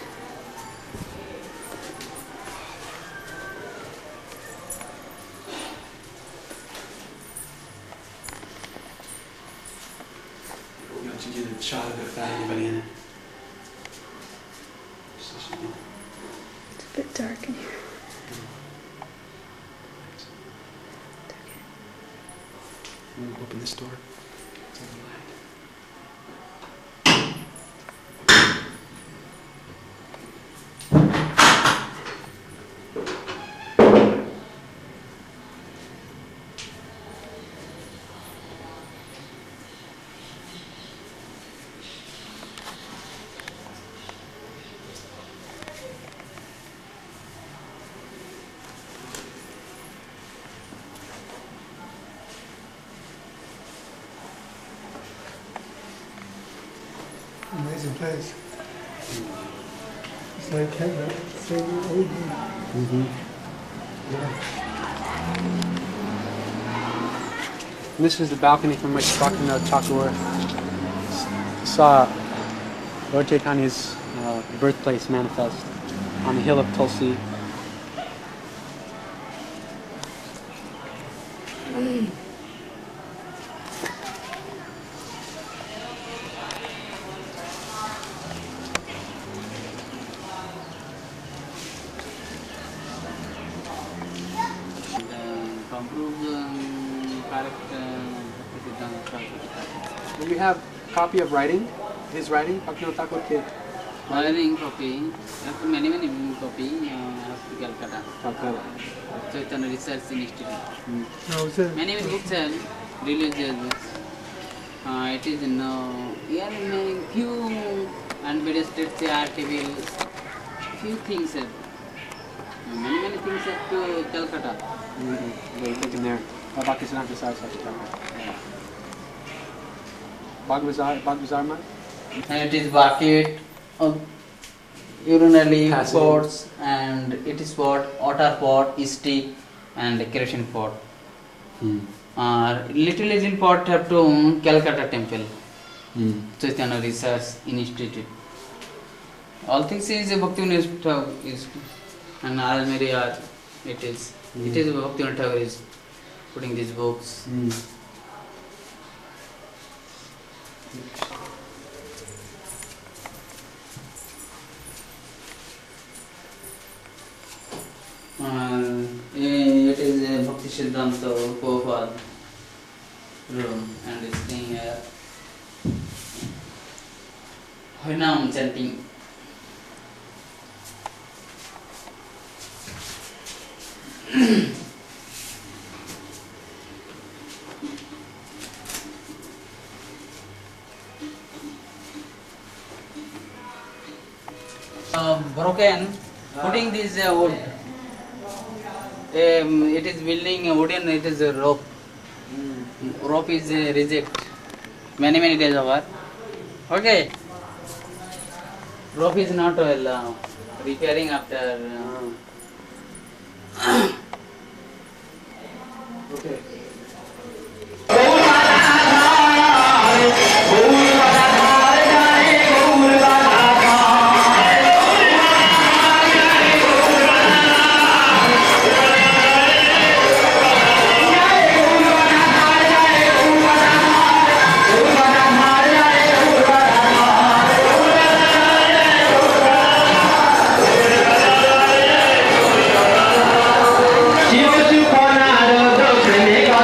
Speaker 3: You want to do the shot of it without anybody in it.
Speaker 5: It's a bit dark in here.
Speaker 3: I'm gonna open this door.
Speaker 8: interesting place. It's like heaven. It's like old.
Speaker 3: Mm-hmm.
Speaker 8: Yeah.
Speaker 3: And this is the balcony from which Bhaktivinoda Thakur saw Lord Chaitanya's uh, birthplace manifest on the hill of Tulsi. Do you have a copy of writing? His writing? Bhaktivinoda Thakur did.
Speaker 6: Writing copy, many many copy uh, of Calcutta.
Speaker 3: Calcutta.
Speaker 6: Chaitanya Research Institute.
Speaker 3: Mm.
Speaker 8: How was it?
Speaker 6: Many many books are religious books. Uh, it is no, yeah, many few unbedded states are table, few things are. Many many things are to Calcutta.
Speaker 3: Mm-hmm. They took him there. Oh, Bhaktisiddhanta Saraswati Thakur. Yeah. Bhagavazar, Bhagavazarma?
Speaker 6: And it is bucket of urinary
Speaker 3: Passage.
Speaker 6: pots, and it is pot, water pot, stick, and kerosene pot.
Speaker 3: Mm.
Speaker 6: Uh, little little pot have to Calcutta temple,
Speaker 3: Mm.
Speaker 6: Chaitanya Research Institute. All things is Bhaktivinoda Thakur is, and Almeria it is.
Speaker 3: Mm.
Speaker 6: It is Bhaktivinoda Thakur is putting these books.
Speaker 3: Mm.
Speaker 6: Uh, it is a Bhakti Siddhanta Prabhupada room, and this thing here. Harinam chanting. uh, broken, putting this uh, wood. Um, it is building a wooden, it is a rope. Mm. Rope is uh, reject. Many many days over. Okay. Rope is not well uh, repairing after. Uh,
Speaker 3: Okay.
Speaker 1: Shiva Supana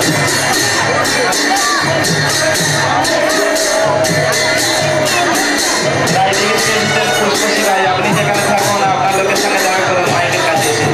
Speaker 1: আপনি যেখানে থাকুন আপনার লোকের সঙ্গে দেখা করুন মাইকের কাছে এসে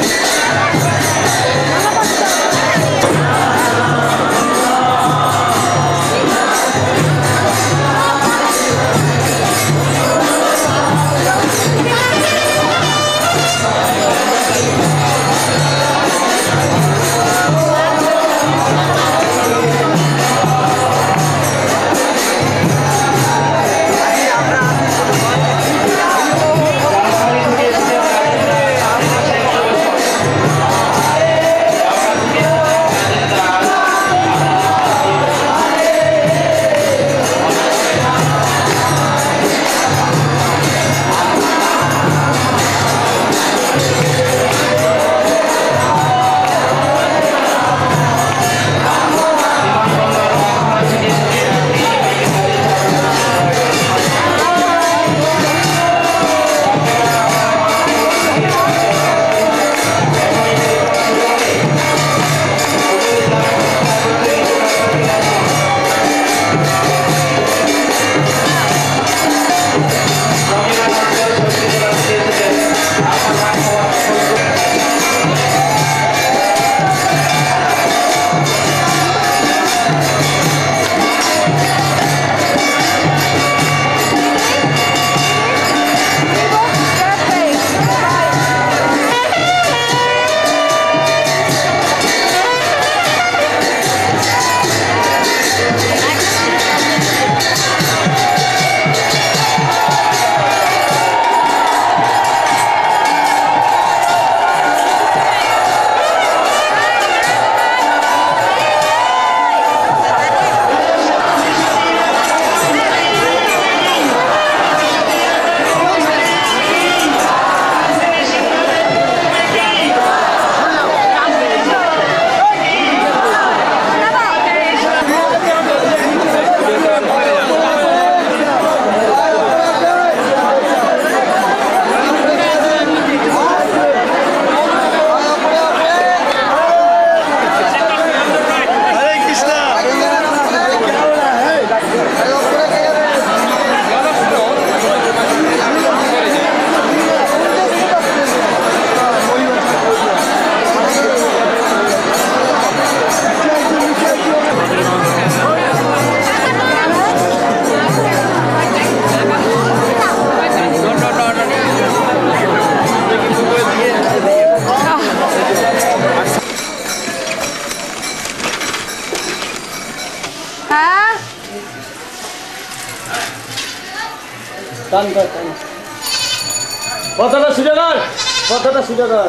Speaker 9: কথাটা শুনে কর কথাটা শুনে কর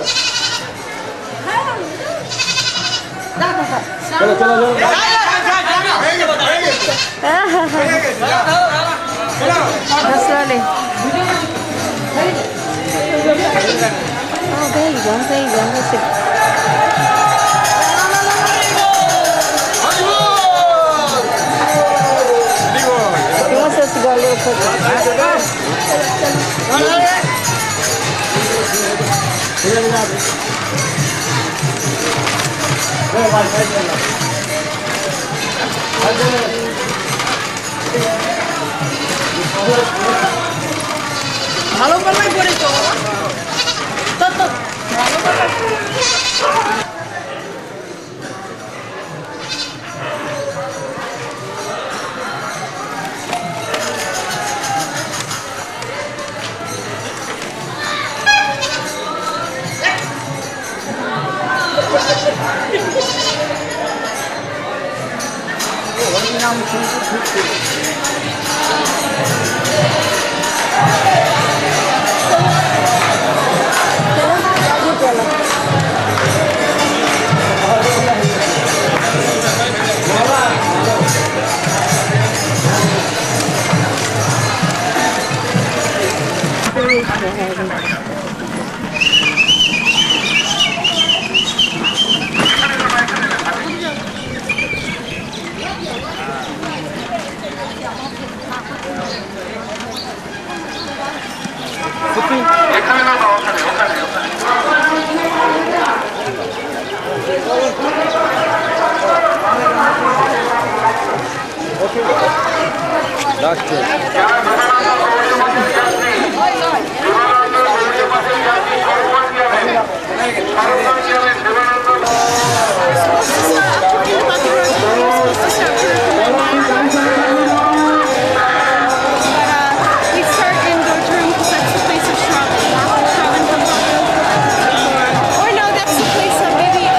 Speaker 9: চলো চলো
Speaker 5: Slowly. Oh, there you go, there you go. That's it. He wants us to go a little quicker.
Speaker 2: ভালো করলেই করে তো তো তো ভালো করলে
Speaker 10: এখানে
Speaker 4: We start in Gorge Room because that's the place of Shravan. Shravan comes up. Or no, that's the place of maybe. Uh,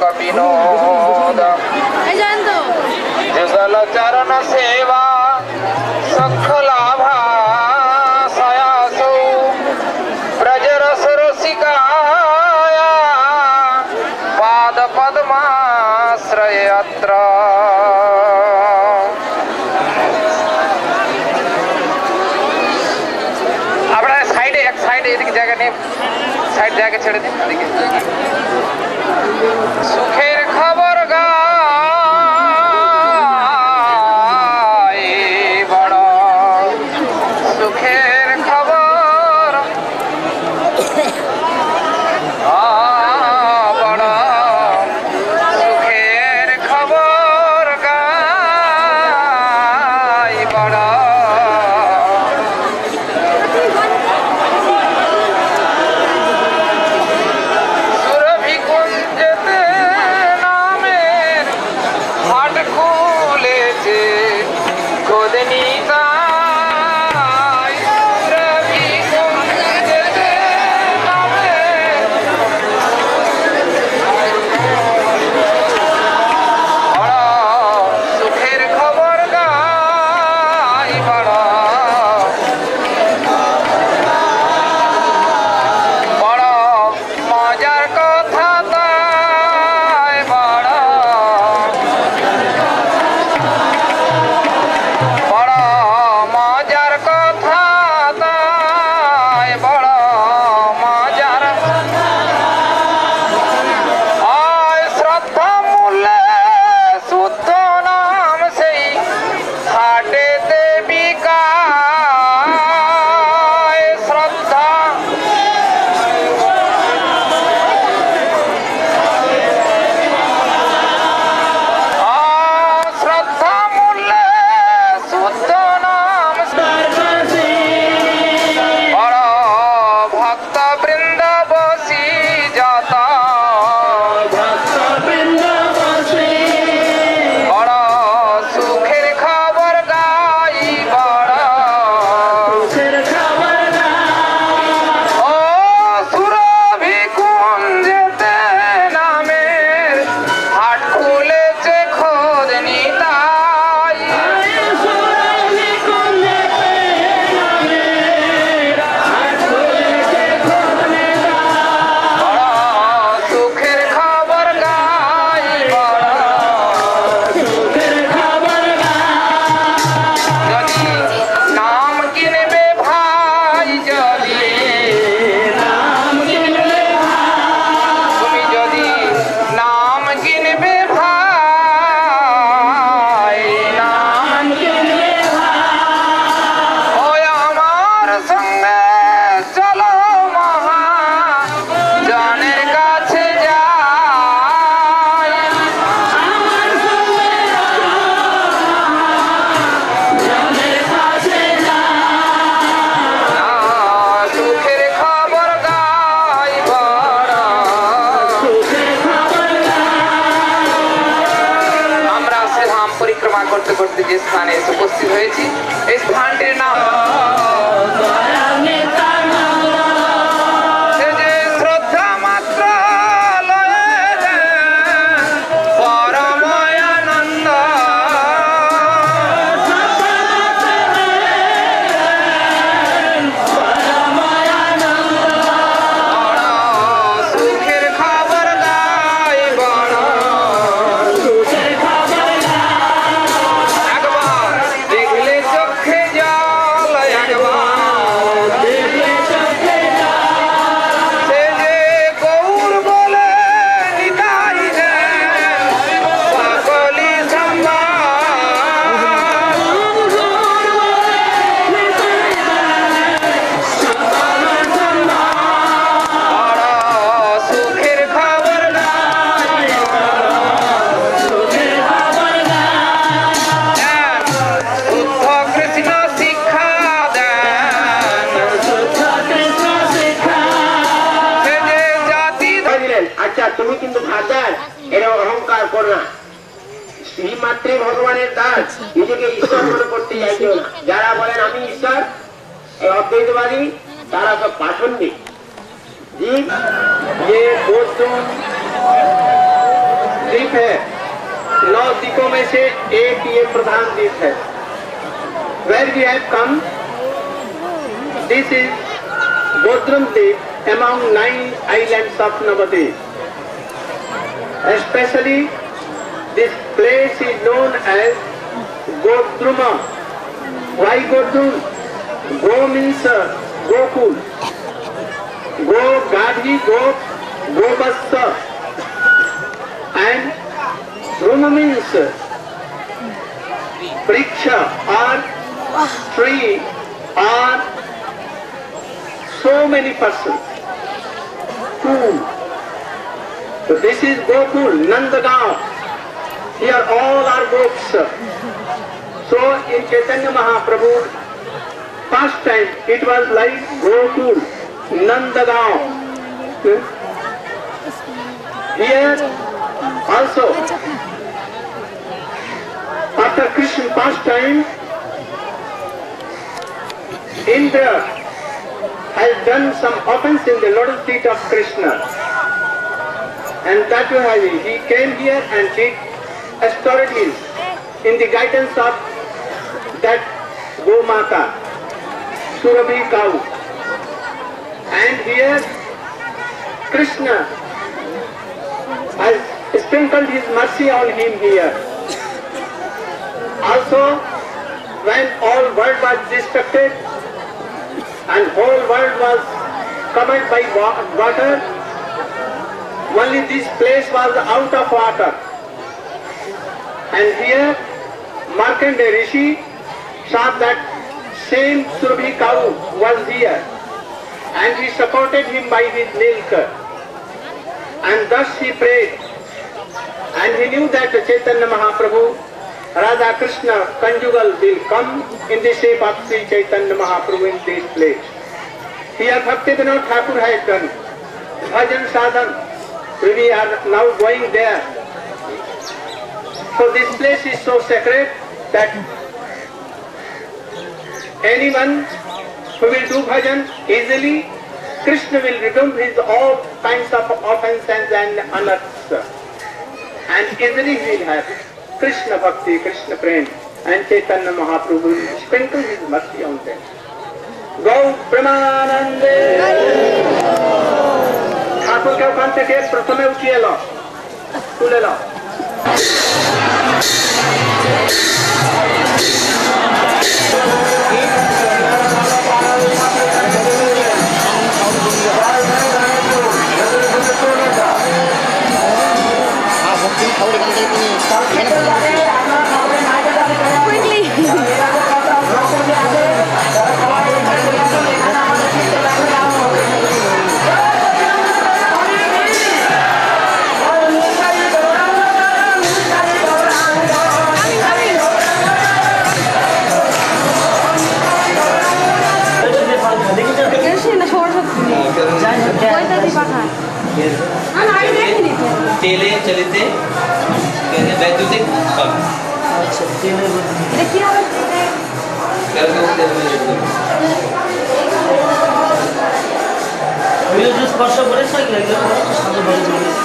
Speaker 10: Vinod जुगल चरण सेवा सखलाभा सयासौ ब्रजरस रसिकाया पाद पद्माश्रय अत्र আপনারা সাইডে এক সাইডে এদিকে জায়গা নিয়ে সাইড জায়গা ছেড়ে দিন এদিকে সুখের খবর গায় বড় সুখের খবর বড় সুখের খবর গায় বড় করতে করতে যে স্থানে উপস্থিত হয়েছি এই স্থানটির নাম শ্রদ্ধা মাত্র পরময়ানন্দ সুখের খবর গাই বড় দেখলে চোখে জল সে যে গৌর বলে নিতাই সকলি সুখের খবর শুদ্ধ কৃষ্ণ শিক্ষা দেন সে যে জাতি
Speaker 11: দিলেন আচ্ছা তুমি কিন্তু ভাষার এরকম অহংকার করো না শ্রীমাত্রী ভগবানের দাস নিজেকে ঈশ্বর মনে করতে চাইছেও না যারা বলেন আমি ঈশ্বর এই অদ্বৈতবাদী তারা সব প্রাসঙ্গিক জীব যে বৌদ্ধ द्वीप है, नौ द्वीपों में से एक ये प्रधान द्वीप है। Where we have come, this is Bodrum Deep among nine islands of Navadvip. Especially this place is known as Godruma. Why Godrum? Go means uh, Gokul. Go, Gadhi, Go, Gobassa. And Ruma means Vriksha or tree or so many persons. Cool. So this is Gokul, Nandagaon. Here all are gops. So in Chaitanya Mahaprabhu, first time it was like Gokul, Nandagaon. Here also, after Krishna pastime, Indra has done some offense in the lotus feet of Krishna. And that was he came here and did assuredly in the guidance of that Gomata, Surabhi cow. And here Krishna has sprinkled his mercy on him here. Also, when all world was destructed and whole world was covered by water, only this place was out of water. And here Markandeya Rishi saw that same Surabhi cow was here, and he supported him by his milk. And thus he prayed, and he knew that Chaitanya Mahaprabhu, Radha Krishna conjugal will come in the shape of Sri Chaitanya Mahaprabhu in this place. Here Bhaktivinoda Thakur has done bhajan sadhan. We are now going there. So this place is so sacred that anyone who will do bhajan easily, Krishna will remove his all kinds of offenses and anarthas, and easily he will have Krishna Bhakti, Krishna Prem, and Chaitanya Mahaprabhu will sprinkle his mercy on them. Gau Pramanande! Thakur ke okan theke prathame uthiye lo, tule lo.
Speaker 12: तेले चलिते कहते वैद्युतिक pump अच्छा तेले देखिए और कर दो ये जो स्पर्श करे साइकिल है तो सामने बढ़ जाएगी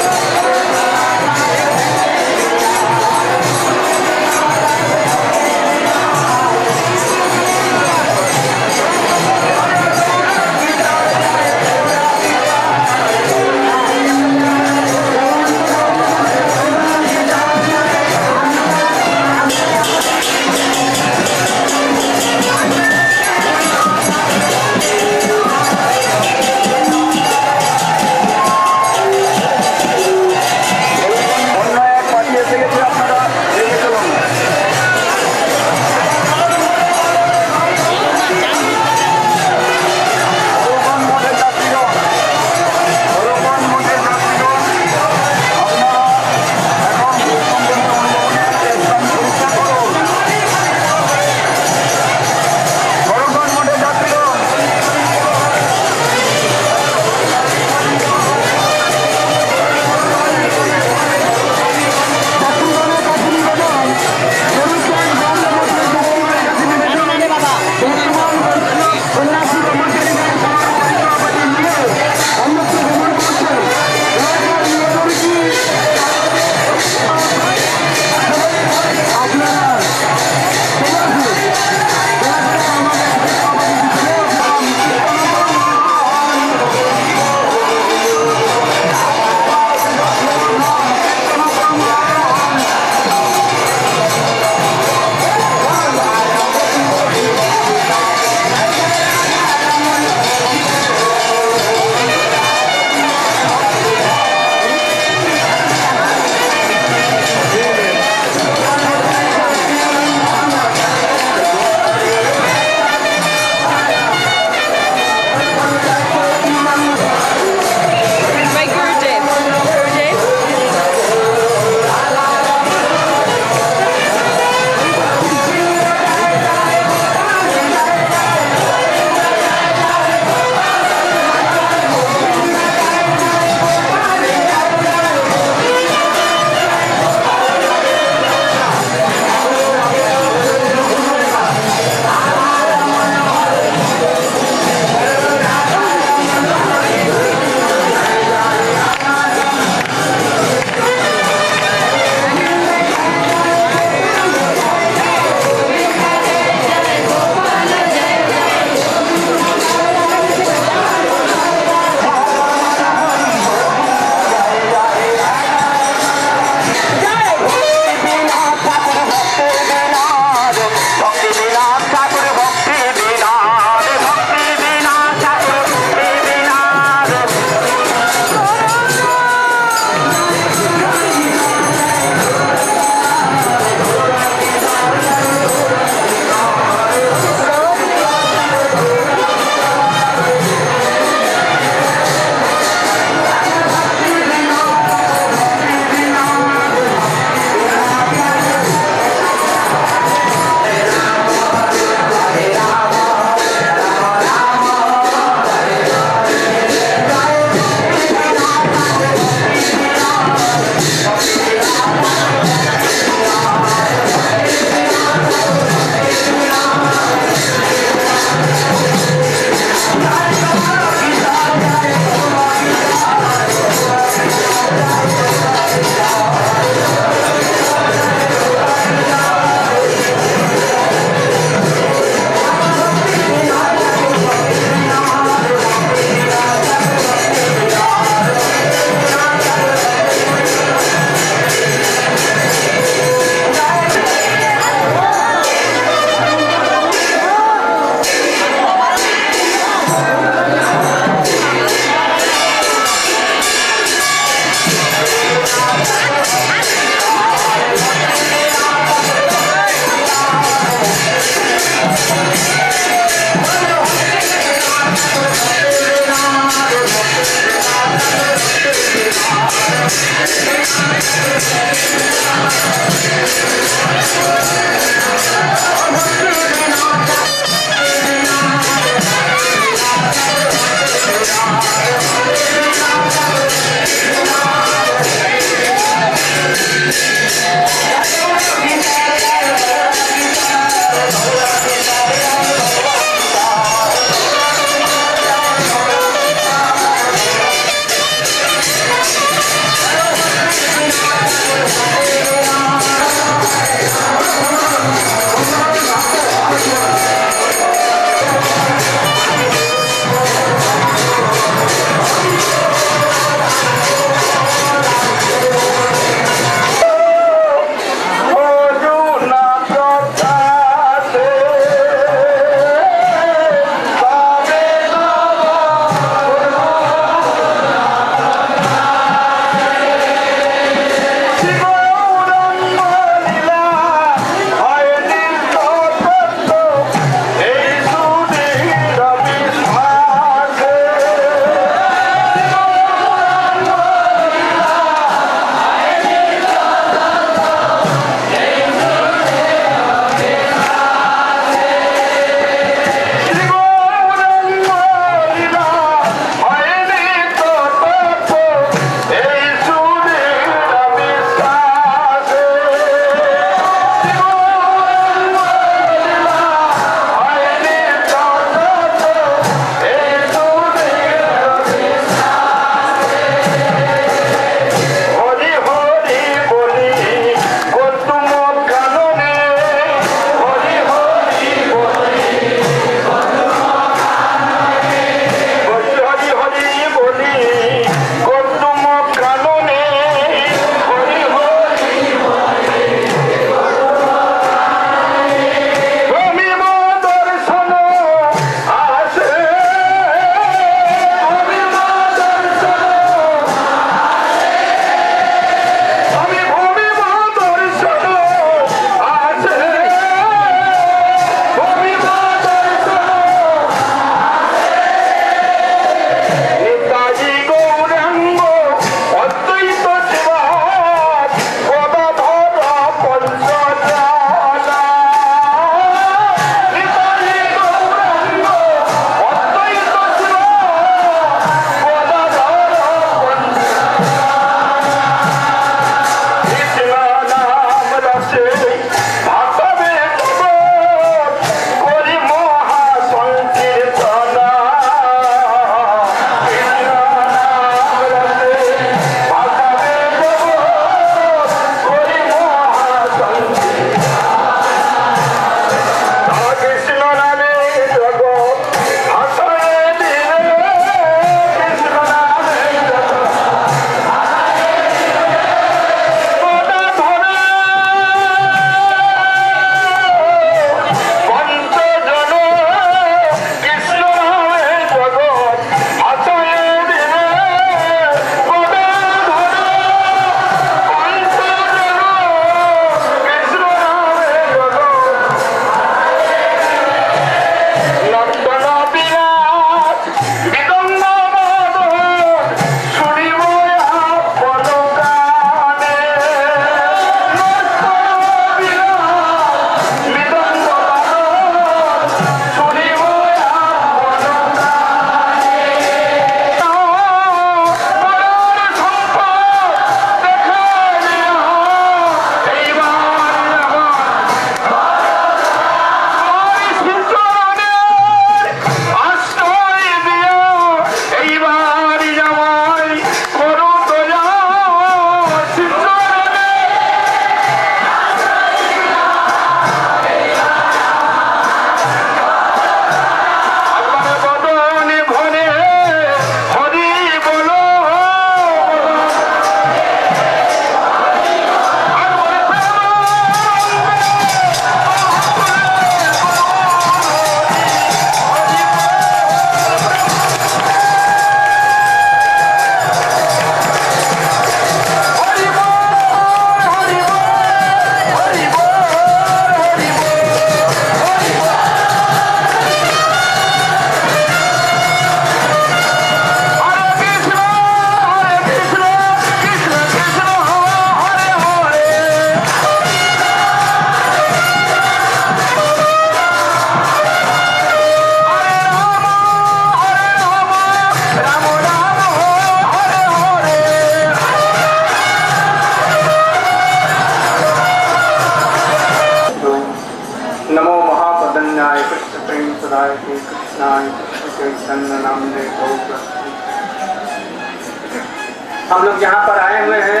Speaker 1: हम लोग यहाँ पर आए हुए हैं,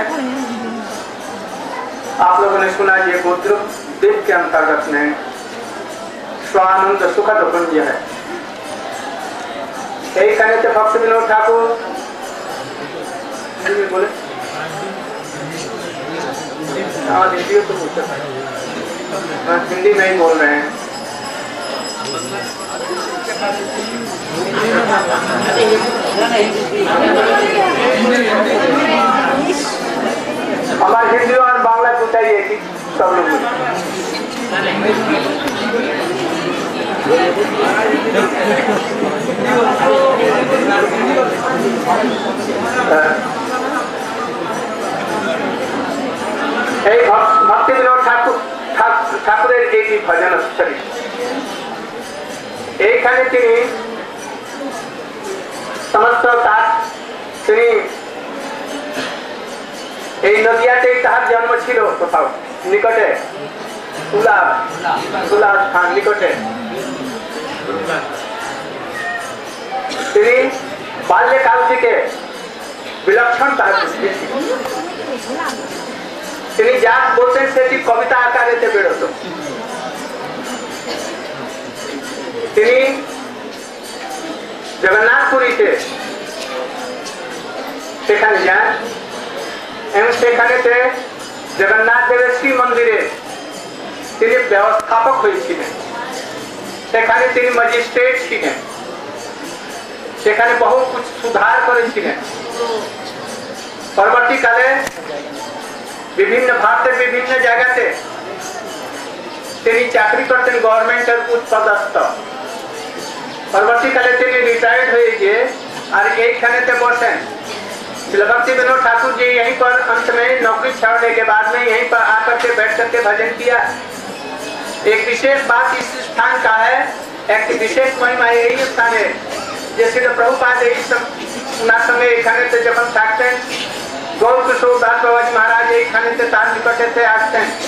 Speaker 1: आप लोगों ने सुना ये गोद्रुप द्वीप के अंतर्गत में स्वानंद सुखद कुंज है। यही कहने थे भक्त विनोद ठाकुर बोले, हाँ हिंदी तो पूछते हैं, हिंदी में ही बोल रहे हैं। हमारे हिंदी और बांग्ला पूछा ही है कि सब लोग भक्ति विनोद ठाकुर ठाकुर एक भजन स्थली এইখানে তিনি সমস্ত তার তিনি এই নদিয়াতেই তাহার জন্ম ছিল কোথাও নিকটে তুলা তুলা স্থান নিকটে তিনি বাল্যকাল থেকে বিলক্ষণ তার দৃষ্টি ছিল। তিনি যা বলতেন সেটি কবিতা আকারেতে বেরোত। তিনি জগন্নাথপুরীতে সেখানে যান এবং সেখানেতে জগন্নাথ দেবের শ্রী মন্দিরে তিনি ব্যবস্থাপক হয়েছিলেন। সেখানে তিনি ম্যাজিস্ট্রেট ছিলেন, সেখানে বহু কিছু সুধার করেছিলেন। পরবর্তীকালে বিভিন্ন ভারতের বিভিন্ন জায়গাতে তিনি চাকরি করতেন গভর্নমেন্টের উচ্চ পদস্থ। পরবর্তীকালে তিনি रिटायर्ड हुए ये और एक खाने से बसें भक्ति विनोद ठाकुर जी यहीं पर अंत में नौकरी छोड़ने के बाद में यहीं पर आकर के बैठ करके भजन किया। एक विशेष बात इस स्थान का है, एक विशेष महिमा यही स्थान है। जैसे कि प्रभुपाद यही सब ना समय खाने से जब हम थाकते हैं गौर किशोर दास बाबा जी महाराज यही खाने से तार निकटे से आते हैं।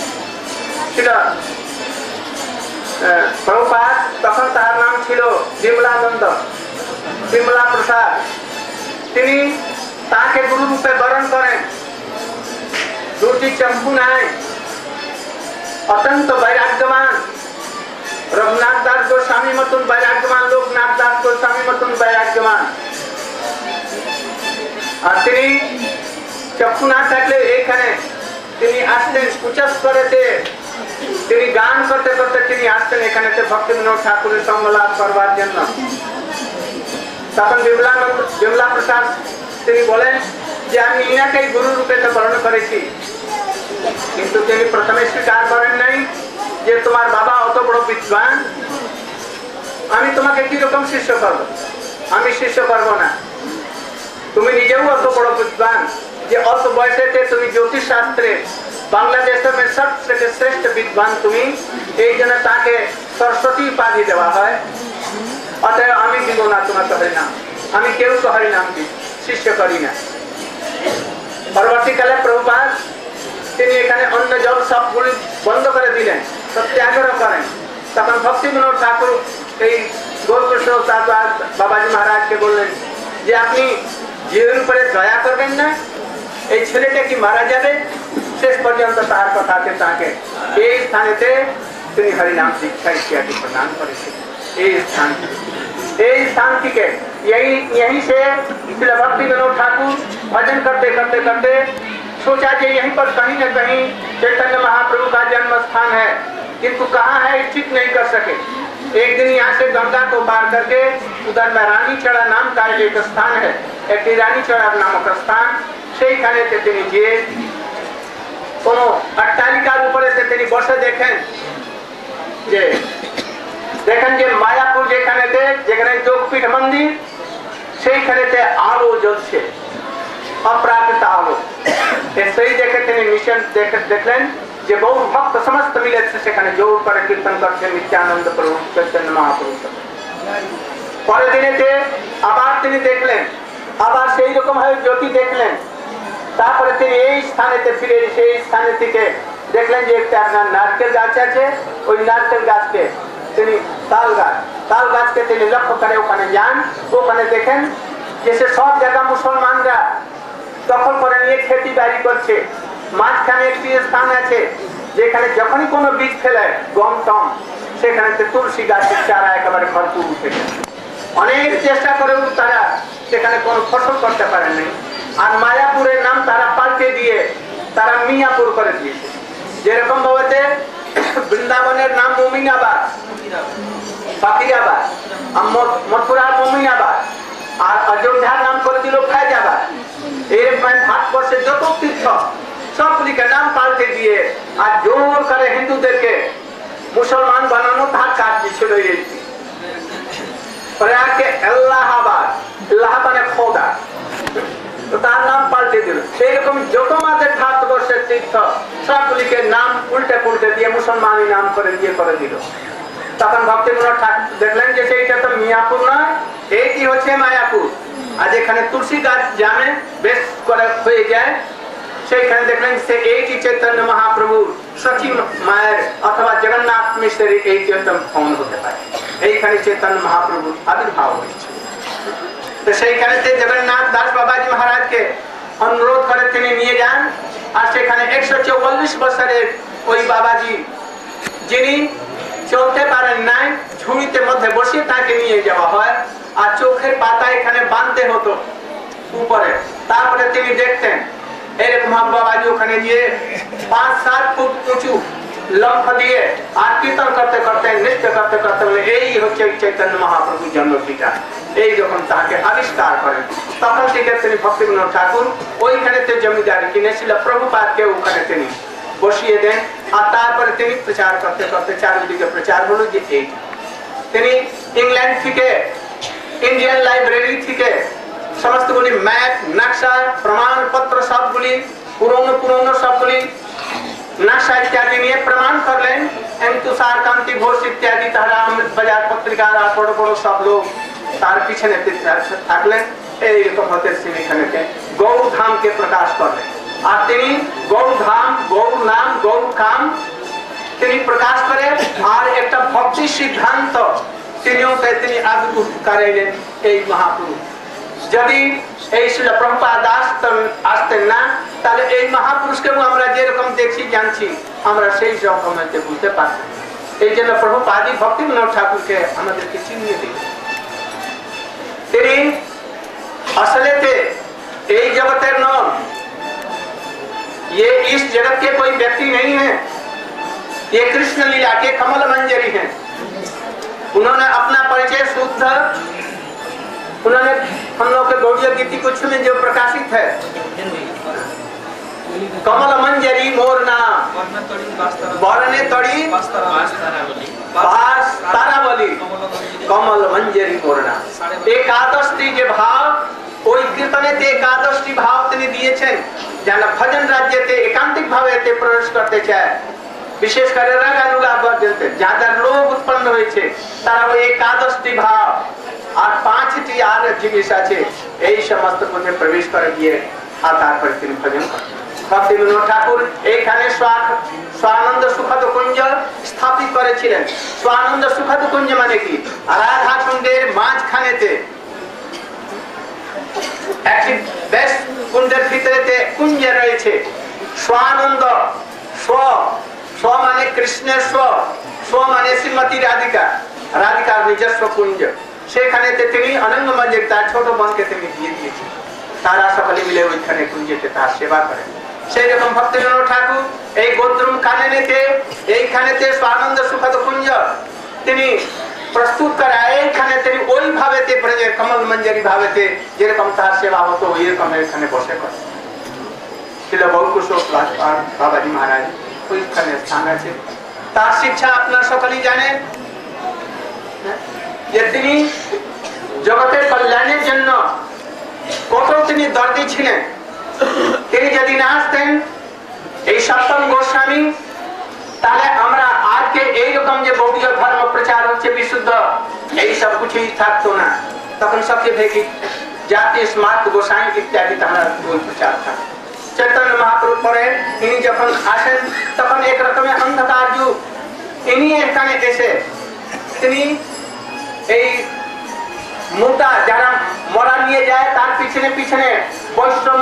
Speaker 1: प्रभुपाद तখন তার নাম ছিল বিমলানন্দ বিমলা প্রসাদ। তিনি তাকে গুরু রূপে বরণ করেন। দুটি চক্ষু নাই, অত্যন্ত বৈরাগ্যবান। রঘুনাথ দাস গোস্বামী মতন বৈরাগ্যবান, লোকনাথ দাস গোস্বামী মতন বৈরাগ্যবান। আর তিনি চক্ষু না থাকলে এইখানে তিনি আসতেন উচ্চস্তরেতে তিনি গান করতে করতে তিনি আসতেন এখানে ভক্তি বিনোদ ঠাকুরের সঙ্গ লাভ করবার জন্য। তখন বিমলানন্দ বিমলা প্রসাদ তিনি বলেন যে আমি ইনাকেই গুরু রূপে বরণ করেছি, কিন্তু তিনি প্রথমে স্বীকার করেন নাই যে তোমার বাবা অত বড় বিদ্বান, আমি তোমাকে কিরকম শিষ্য করবো, আমি শিষ্য করবো না। তুমি নিজেও অত বড় বিদ্বান যে অল্প বয়সেতে তুমি জ্যোতিষ শাস্ত্রে বাংলাদেশ में सबसे श्रेष्ठ विद्वान তুমি, এই জন্য তাকে সরস্বতী উপাধি দেওয়া হয়। অতএব আমি দিব না তোমাকে হরিনাম, আমি কেউ তো হরিনাম দিই শিষ্য করি না। পরবর্তীকালে প্রভুপাদ তিনি এখানে অন্য জল সবগুলি বন্ধ করে দিলেন, সত্যাগ্রহ করেন। তখন ভক্তি বিনোদ ঠাকুর এই গৌরকৃষ্ণ বাবাজি মহারাজকে বললেন যে আপনি জীবের উপরে দয়া করবেন না, এই ছেলেটা কি মারা যাবে। শেষ পর্যন্ত তার কথাতে তাকে এই স্থানেতে তিনি হরিনাম দীক্ষা ইত্যাদি প্রদান করেছিলেন। এই স্থান এই स्थान के यही यहीं से भक्ति विनोद ठाकुर भजन करते करते करते सोचा कि यहीं पर कहीं न कहीं चैतन्य महाप्रभु का जन्म स्थान है, किंतु कहाँ है ठीक नहीं कर सके। एक दिन यहाँ से गंगा को पार करके उधर में रानी चढ़ा नाम का एक स्थान है, एक रानी चढ़ा नामक स्थान সেই খানে তিনি গিয়ে কোন অট্টালিকার উপরে তিনি বসে দেখেন যে দেখেন যে মায়াপুর যেখানেতে যেখানে যোগপীঠ মন্দির সেইখানেতে আলো জ্বলছে, অপ্রাকৃত আলো। সেই দেখে তিনি মিশন দেখলেন যে বহু ভক্ত সমস্ত মিলে সেখানে জোর করে কীর্তন করছে নিত্যানন্দ প্রভু চৈতন্য মহাপ্রভু। পরের দিনেতে আবার তিনি দেখলেন, আবার সেই রকম ভাবে জ্যোতি দেখলেন। তারপরে তিনি এই স্থানেতে ফিরে সেই স্থানে থেকে দেখলেন যে একটা আপনার নারকেল গাছ আছে, ওই নারকেল গাছকে তিনি তাল গাছ তাল গাছকে তিনি লক্ষ্য করে ওখানে যান। ওখানে দেখেন যে সে সব জায়গা মুসলমানরা দখল করে নিয়ে খেতি বাড়ি করছে। মাঝখানে একটি স্থান আছে যেখানে যখনই কোনো বীজ ফেলে গম টম, সেখানে তুলসী গাছের চারা একেবারে ভরপুর উঠে গেছে। অনেক চেষ্টা করেও তারা সেখানে কোনো ফসল করতে পারেনি। আর মায়াপুরের নাম তারা পাল্টে দিয়ে তারা মিয়াপুর করে দিয়েছে। যেরকম ভাবে বৃন্দাবনের নাম মোমিনাবাদ, ফকিরাবাদ, মথুরার মোমিনাবাদ, আর অযোধ্যার নাম করে দিল ফায়জাবাদ। এরকম ভারতবর্ষের যত তীর্থ সবগুলিকে নাম পাল্টে দিয়ে আর জোর করে হিন্দুদেরকে মুসলমান বানানো তার কাজ ছিল। প্রয়াগকে এলাহাবাদ, এলাহা মানে খোদা, তো তার নাম পাল্টে দিল। এইরকম যত আমাদের ভারতবর্ষের তীর্থ সবগুলিকে নাম উল্টে পুল্টে দিয়ে মুসলমানি নাম করে দিয়ে করে দিল। তখন ভক্তিবিনোদ ঠাকুর দেখলেন যে সেইটা তো মিয়াপুর নয়, এইটি হচ্ছে মায়াপুর। আর যেখানে তুলসী গাছ জানে বেশ করে হয়ে যায়, সেইখানে দেখলেন সে এইটি চৈতন্য মহাপ্রভুর সচী মায়ের অথবা জগন্নাথ মিশ্রের এই চৈতন্য ভ্রমণ হতে পারে। এইখানে চৈতন্য মহাপ্রভুর আবির্ভাব হয়েছে। তো সেইখানে জগন্নাথ দাস বাবাজি মহারাজকে অনুরোধ করে তিনি নিয়ে যান। আর সেখানে একশো চৌয়াল্লিশ বছরের ওই বাবাজি, যিনি চলতে পারেন নাই, ঝুড়িতে মধ্যে বসে তাকে নিয়ে যাওয়া হয় আর চোখের পাতা এখানে বাঁধতে হতো উপরে। তারপরে তিনি দেখতেন এরকম বাবাজি ওখানে গিয়ে পাঁচ সাত ফুট উঁচু লম্ফ দিয়ে আর কীর্তন করতে করতে নৃত্য করতে করতে বলে এই হচ্ছে চৈতন্য মহাপ্রভুর জন্মপীঠা। এই যখন তাকে আবিষ্কার করেন তখন থেকে তিনি ভক্তিবিনোদ ঠাকুর ওইখানে জমিদারি কিনেছিল, প্রভুপাদকে ওখানে তিনি বসিয়ে দেন। আর তারপরে তিনি প্রচার করতে করতে চারিদিকে প্রচার হলো যে এই তিনি ইংল্যান্ড থেকে, ইন্ডিয়ান লাইব্রেরি থেকে সমস্তগুলি ম্যাপ, নকশা, প্রমাণপত্র সবগুলি পুরনো পুরনো সবগুলি নকশা ইত্যাদি নিয়ে প্রমাণ করলেন। তুষার কান্তি ঘোষ ইত্যাদি তারা বাজার পত্রিকার আর বড় বড় সব লোক তার পিছনে থাকলেন। এইরকম হতে তিনি এখানে গৌর ধামকে প্রকাশ করলেন। আর তিনি গৌর ধাম, গৌর নাম, গৌর কাম তিনি প্রকাশ করে আর একটা ভক্তি সিদ্ধান্ত তিনিও তিনি আবির্ভূত করাইলেন এই মহাপুরুষ। যদি এই শিল প্রভুপাদ আসতেন না তাহলে এই মহাপুরুষকে আমরা যেরকম দেখছি জানছি আমরা সেই রকম বুঝতে পারতাম। এই জন্য প্রভুপাদই ভক্তিবিনোদ ঠাকুরকে আমাদেরকে চিনিয়ে দিলেন। তিনি আসলেতে এই जगतेर नाम, ये इस जगत के कोई व्यक्ति नहीं है, ये कृष्ण लीला के कमल मंजरी हैं। उन्होंने अपना परिचय शुद्ध, उन्होंने हम लोग के गौड़ीय गीति कुछ में जो प्रकाशित है, कमल मंजरी मोर नाम, बरने तड़ी बास तारावली, कमल मंजरी मोर नाम। एकादशी के भाव ওই কীর্তনেতে একাদশটি ভাব তিনি দিয়েছেন, যারা ভজন রাজ্যেতে একান্তিক ভাবেতে প্রবেশ করতে চায়, বিশেষ করে রাগানুরাগ পর্যন্ত যাদের লোভ উৎপন্ন হয়েছে তারা ওই একাদশটি ভাব আর পাঁচটি আর জিনিস আছে এই সমস্ত মধ্যে প্রবেশ করে গিয়ে আর তারপরে তিনি ভজন করেন। ভক্তিবিনোদ ঠাকুর এইখানে স্বানন্দ সুখদ কুঞ্জ স্থাপিত করেছিলেন। স্বানন্দ সুখদ কুঞ্জ মানে কি? রাধা কুণ্ডের মাঝখানেতে একটি বেশ কুঞ্জের ভিতরেতে কুঞ্জ রয়েছে। স্বানন্দ, স্ব স্ব মানে কৃষ্ণের স্ব, স্ব মানে শ্রীমতী রাধিকা, রাধিকার নিজস্ব কুঞ্জ। সেখানেতে তিনি অনঙ্গ মঞ্জরি তার ছোট বোনকে তিনি দিয়ে দিয়েছেন। তারা সকলে মিলে ওইখানে কুঞ্জেতে তার সেবা করেন। সেই রকম ভক্তিবিনোদ ঠাকুর এই গোদ্রুম কাননেতে এইখানেতে স্বানন্দ সুখদ কুঞ্জ তিনি প্রস্তুত করা। এইখানে তিনি ওই ভাবেতে ব্রজের কমল মঞ্জরি ভাবেতে যেরকম তার সেবা হতো ওইরকম এখানে বসে করে। ছিল গৌরকুশোর বাবাজি মহারাজ ওইখানে স্থান আছে। তার শিক্ষা আপনারা সকলেই জানেন যে তিনি জগতের কল্যাণের জন্য কত তিনি দর্দি ছিলেন। তিনি যদি না আসতেন এই সপ্তম গোস্বামী, তাহলে আমরা আজকে এইরকম যে গৌড়ীয় ধর্ম প্রচার হচ্ছে বিশুদ্ধ, এই সব কিছুই থাকতো না। তখন সবচেয়ে ভেকি জাতীয় স্মার্ট গোসাই ইত্যাদি তারা প্রচার থাকে। চৈতন্য মহাপ্রভু পরে ইনি যখন আসেন তখন এক রকমের অন্ধকার যুগ। ইনি এখানে এসে তিনি এই মোটা যারা মরা নিয়ে যায় তার পিছনে পিছনে বৈষ্ণব জাতি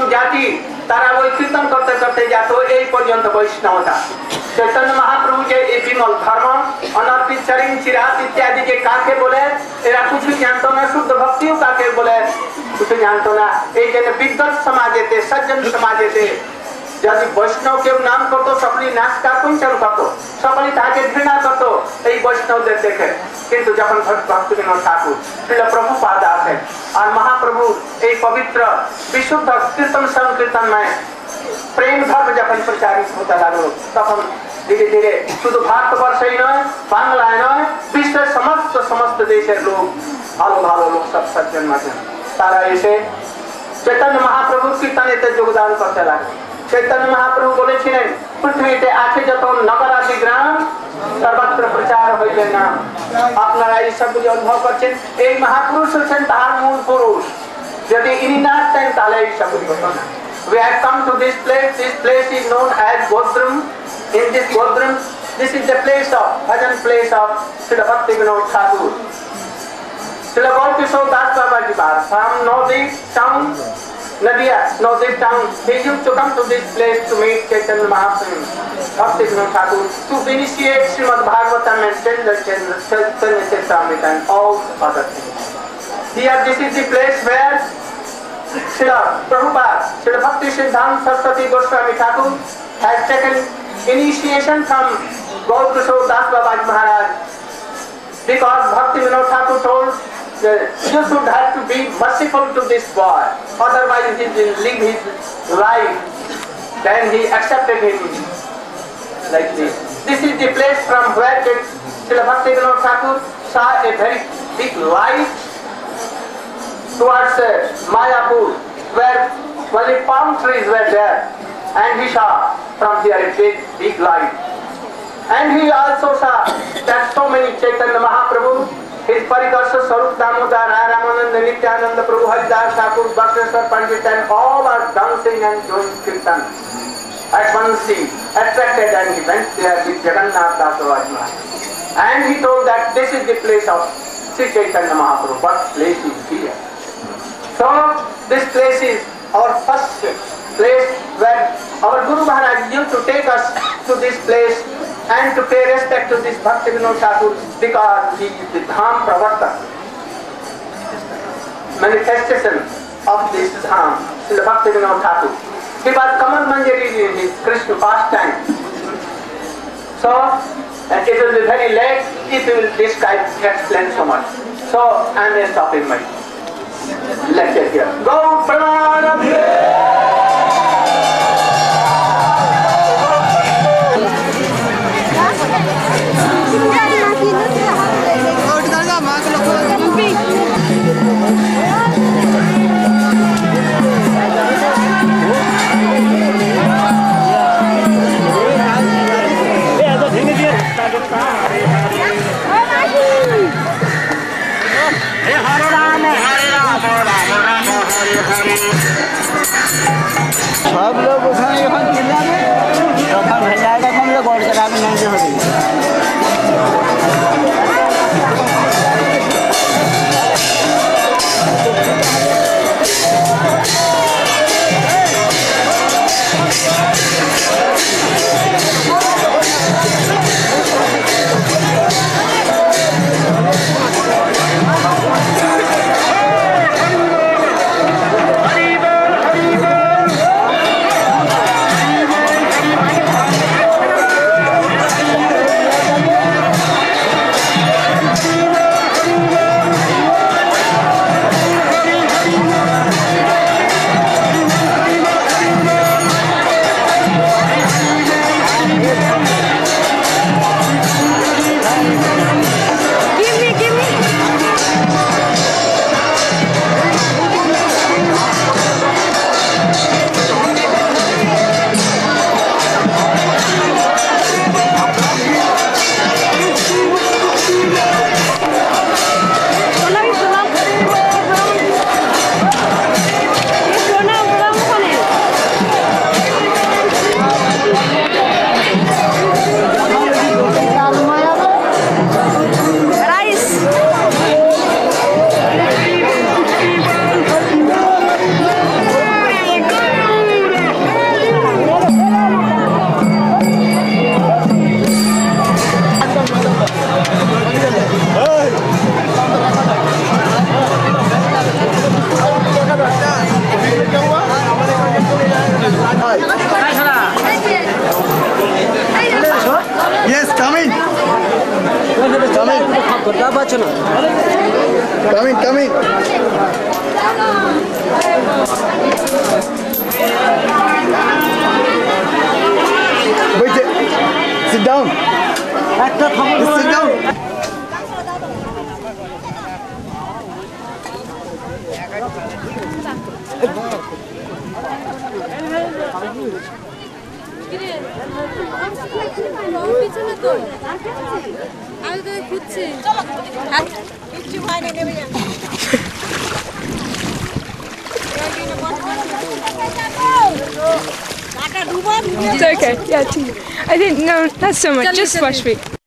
Speaker 1: তারা ওই কীর্তন করতে করতে যেত এই পর্যন্ত বৈষ্ণবতা। চৈতন্য মহাপ্রভু যে এই বিমল ধর্ম অনর্পিত চরিম চিরাত ইত্যাদি যে কাকে বলে এরা কিছু জানতো না, শুদ্ধ ভক্তিও কাকে বলে কিছু জানতো না। এই জন্য বিদ্বৎ সমাজেতে সজ্জন সমাজেতে যদি বৈষ্ণব কেউ নাম করতো সকলেই নাচটা কুঞ্চন করতো, সকলেই তাকে ঘৃণা করতো এই বৈষ্ণবদের দেখে। কিন্তু যখন ভক্তিবিনোদ ঠাকুর শ্রীল প্রভুপাদ আসেন আর মহাপ্রভু এই পবিত্র বিশুদ্ধ কীর্তন সংকীর্তনময় প্রেম ধর্ম যখন প্রচারিত হতে লাগলো, তখন ধীরে ধীরে শুধু ভারতবর্ষেই নয়, বাংলায় নয়, বিশ্বের সমস্ত সমস্ত দেশের লোক, ভালো ভালো লোক সব সজ্জন আছেন, তারা এসে চৈতন্য মহাপ্রভুর কীর্তনেতে যোগদান করতে লাগে। চৈতন্য মহাপ্রভু বলেছিলেন পৃথিবীতে আছে যত নগরাদি গ্রাম সর্বত্র প্রচার হইবে না। আপনারা এই সবগুলি অনুভব করছেন, এই মহাপুরুষ হচ্ছেন তাহার মূল পুরুষ। যদি ইনি না আসতেন তাহলে এই সবগুলি হতো না। We have come to this place. This place is known as Godrum. In this Godrum, this is the place of bhajan place of Srila Bhaktivinoda Thakur. Srila Gaurkishore Das Babaji Maharaj from Navadvip town, Nadia, Navadvip town. He used to come to this place to meet Chaitanya Mahaprabhu, Bhaktivinoda Thakur, to initiate Srimad Bhagavatam and Chaitanya Charitamrita and all other things. Here, this is the place where Srila Prabhupada, Srila Bhakti Siddhanta Saraswati Goswami Thakur has taken initiation from Gaurkishore Das Babaji Maharaj, because Bhaktivinoda Thakur told that you should have to be merciful to this boy, otherwise he will live his life. Then he accepted him like this. This is the place from where Srila Bhaktivinoda Thakur saw a very big light towards uh, Mayapur, where only palm trees were there, and he saw from here a big, big light. And he also saw that so many Chaitanya Mahaprabhu, his Parikarsha Sarup Damodar, Ramananda, Nityananda Prabhu, Haridas Thakur, Bhakteshwar Pandit, and all are dancing and doing kirtan. At one scene, attracted, and he went there with Jagannath Das Babaji Maharaj. And he told that this is the place of Sri Chaitanya Mahaprabhu. What place is here? So this place is our first place where our Guru Maharaj used to take us to this place and to pay respect to this Bhaktivinoda Thakur, because he is the Dham Pravartak, manifestation of this Dham, Srila Bhaktivinoda Thakur. He was Kamal Manjari in his Krishna pastime. So and it will be very late if we will describe, explain so much. So I am stopping my lecture here. Go Pranam!
Speaker 13: सब लोग ওখানে যখন চিল্লাবে তখন জায়গা কমলে গড় চালাবে নজর হবে।
Speaker 14: Hi. Yes, coming. Coming. Coming, coming. Wait, sit down. Just sit down.
Speaker 5: পিছনে তো আগে তো খুঁজছে কিচ্ছু হয় না নেমে যাবে
Speaker 15: It's okay, yeah, I think, no, not so much, just wash feet.